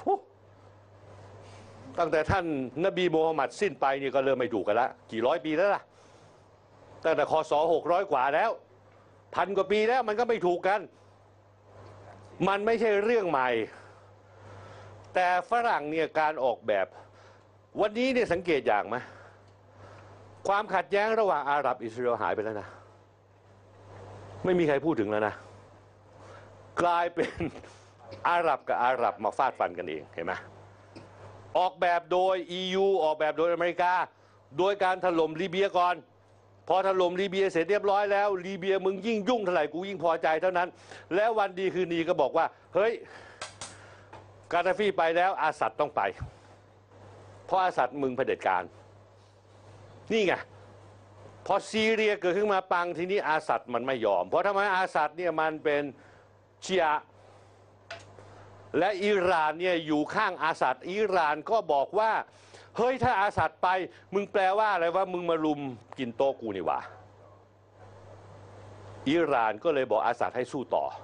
ตั้งแต่ท่านนบีมูฮัมหมัดสิ้นไปนี่ก็เริ่มไม่ถูกกันละกี่ร้อยปีแล้วล่ะตั้งแต่คศ600 กว่าแล้ว1,000 กว่าปีแล้วมันก็ไม่ถูกกันมันไม่ใช่เรื่องใหม่แต่ฝรั่งเนี่ยการออกแบบวันนี้เนี่ยสังเกตอย่างไหมความขัดแย้งระหว่างอาหรับอิสราเอลหายไปแล้วนะไม่มีใครพูดถึงแล้วนะกลายเป็นอาหรับกับอาหรับมาฟาดฟันกันเองเห็นไหมออกแบบโดย EU ออกแบบโดยอเมริกาโดยการถล่มลิเบียก่อนพอถล่มลิเบียเสร็จเรียบร้อยแล้วลิเบียมึงยิ่งยุ่งเท่าไหร่กูยิ่งพอใจเท่านั้นแล้ววันดีคืนดีก็บอกว่าเฮ้ยกาดาฟีไปแล้วอาสัดต้องไปเพราะอาสัดมึงเผด็จการนี่ไงพอซีเรียเกิดขึ้นมาปังทีนี้อาสัดมันไม่ยอมเพราะทำไมอาสัดเนี่ยมันเป็นชีอะห์และอิหร่านเนี่ยอยู่ข้างอาสัดอิหร่านก็บอกว่าเฮ้ยถ้าอาสัดไปมึงแปลว่าอะไรว่ามึงมาลุมกินโต๊ะกูนี่หว่าอิหร่านก็เลยบอกอาสัดให้สู้ต่อ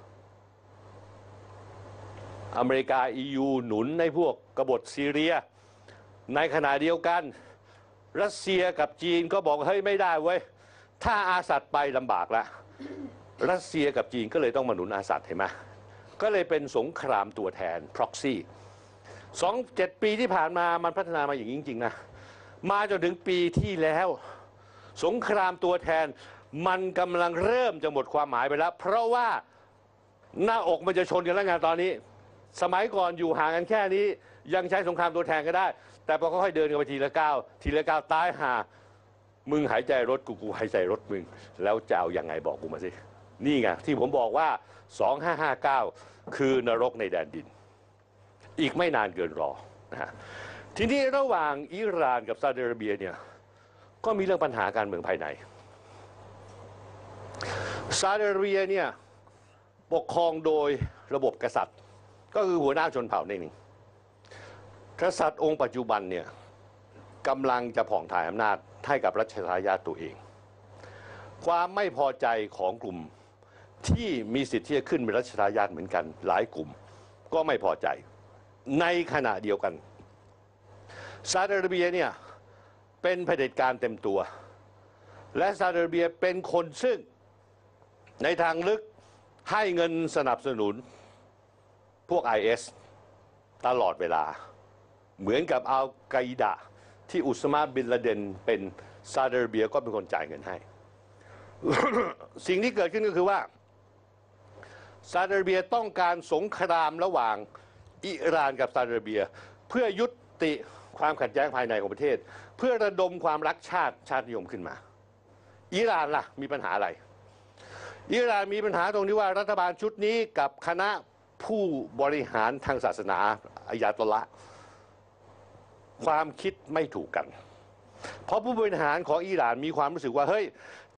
อเมริกา EU หนุนในพวกกบฏซีเรียในขณะเดียวกันรัสเซียกับจีนก็บอกเฮ้ยไม่ได้เว้ยถ้าอาสัดไปลำบากละรัสเซียกับจีนก็เลยต้องมาหนุนอาสัดเห็นไหมก็เลยเป็นสงครามตัวแทน proxy 7 ปีที่ผ่านมามันพัฒนามาอย่างนี้จริงๆนะมาจนถึงปีที่แล้วสงครามตัวแทนมันกำลังเริ่มจะหมดความหมายไปแล้วเพราะว่าหน้าอกมันจะชนกันแล้วไงตอนนี้สมัยก่อนอยู่ห่างกันแค่นี้ยังใช้สงครามตัวแทนก็ได้แต่พอค่อยๆเดินกันไปทีละก้าวทีละก้าวตายห่ามึงหายใจรถกูหายใจรถมึงแล้วจะเอายังไงบอกกูมาสินี่ไงที่ผมบอกว่า2559คือนรกในแดนดินอีกไม่นานเกินรอนะฮะทีนี้ระหว่างอิหร่านกับซาอุดิอาระเบียเนี่ยก็มีเรื่องปัญหาการเมืองภายในซาอุดิอาระเบียเนี่ยปกครองโดยระบบกษัตริย์ก็คือหัวหน้าชนเผ่านั่นเองกษัตริย์องค์ปัจจุบันเนี่ยกำลังจะผ่องถ่ายอำนาจให้กับรัชทายาทตัวเองความไม่พอใจของกลุ่มที่มีสิทธิ์ที่จะขึ้นเป็นรัชทายาทเหมือนกันหลายกลุ่มก็ไม่พอใจในขณะเดียวกันซาอุดิอาระเบียเนี่ยเป็นเผด็จการเต็มตัวและซาอุดิอาระเบียเป็นคนซึ่งในทางลึกให้เงินสนับสนุนพวก IS ตลอดเวลาเหมือนกับอัลกออิดะห์ที่อุสมาบินลาเดนเป็นซาอุดิอาระเบียก็เป็นคนจ่ายเงินให้ สิ่งที่เกิดขึ้นก็คือว่าซาอุดิอาระเบียต้องการสงครามระหว่างอิหร่านกับซาอุดิอาระเบียเพื่อยุติความขัดแย้งภายในของประเทศเพื่อระดมความรักชาตินิยมขึ้นมาอิหร่านล่ะมีปัญหาอะไรอิหร่านมีปัญหาตรงที่ว่ารัฐบาลชุดนี้กับคณะผู้บริหารทางศาสนาอายาตอละห์ความคิดไม่ถูกกันเพราะผู้บริหารของอิหร่านมีความรู้สึกว่าเฮ้ย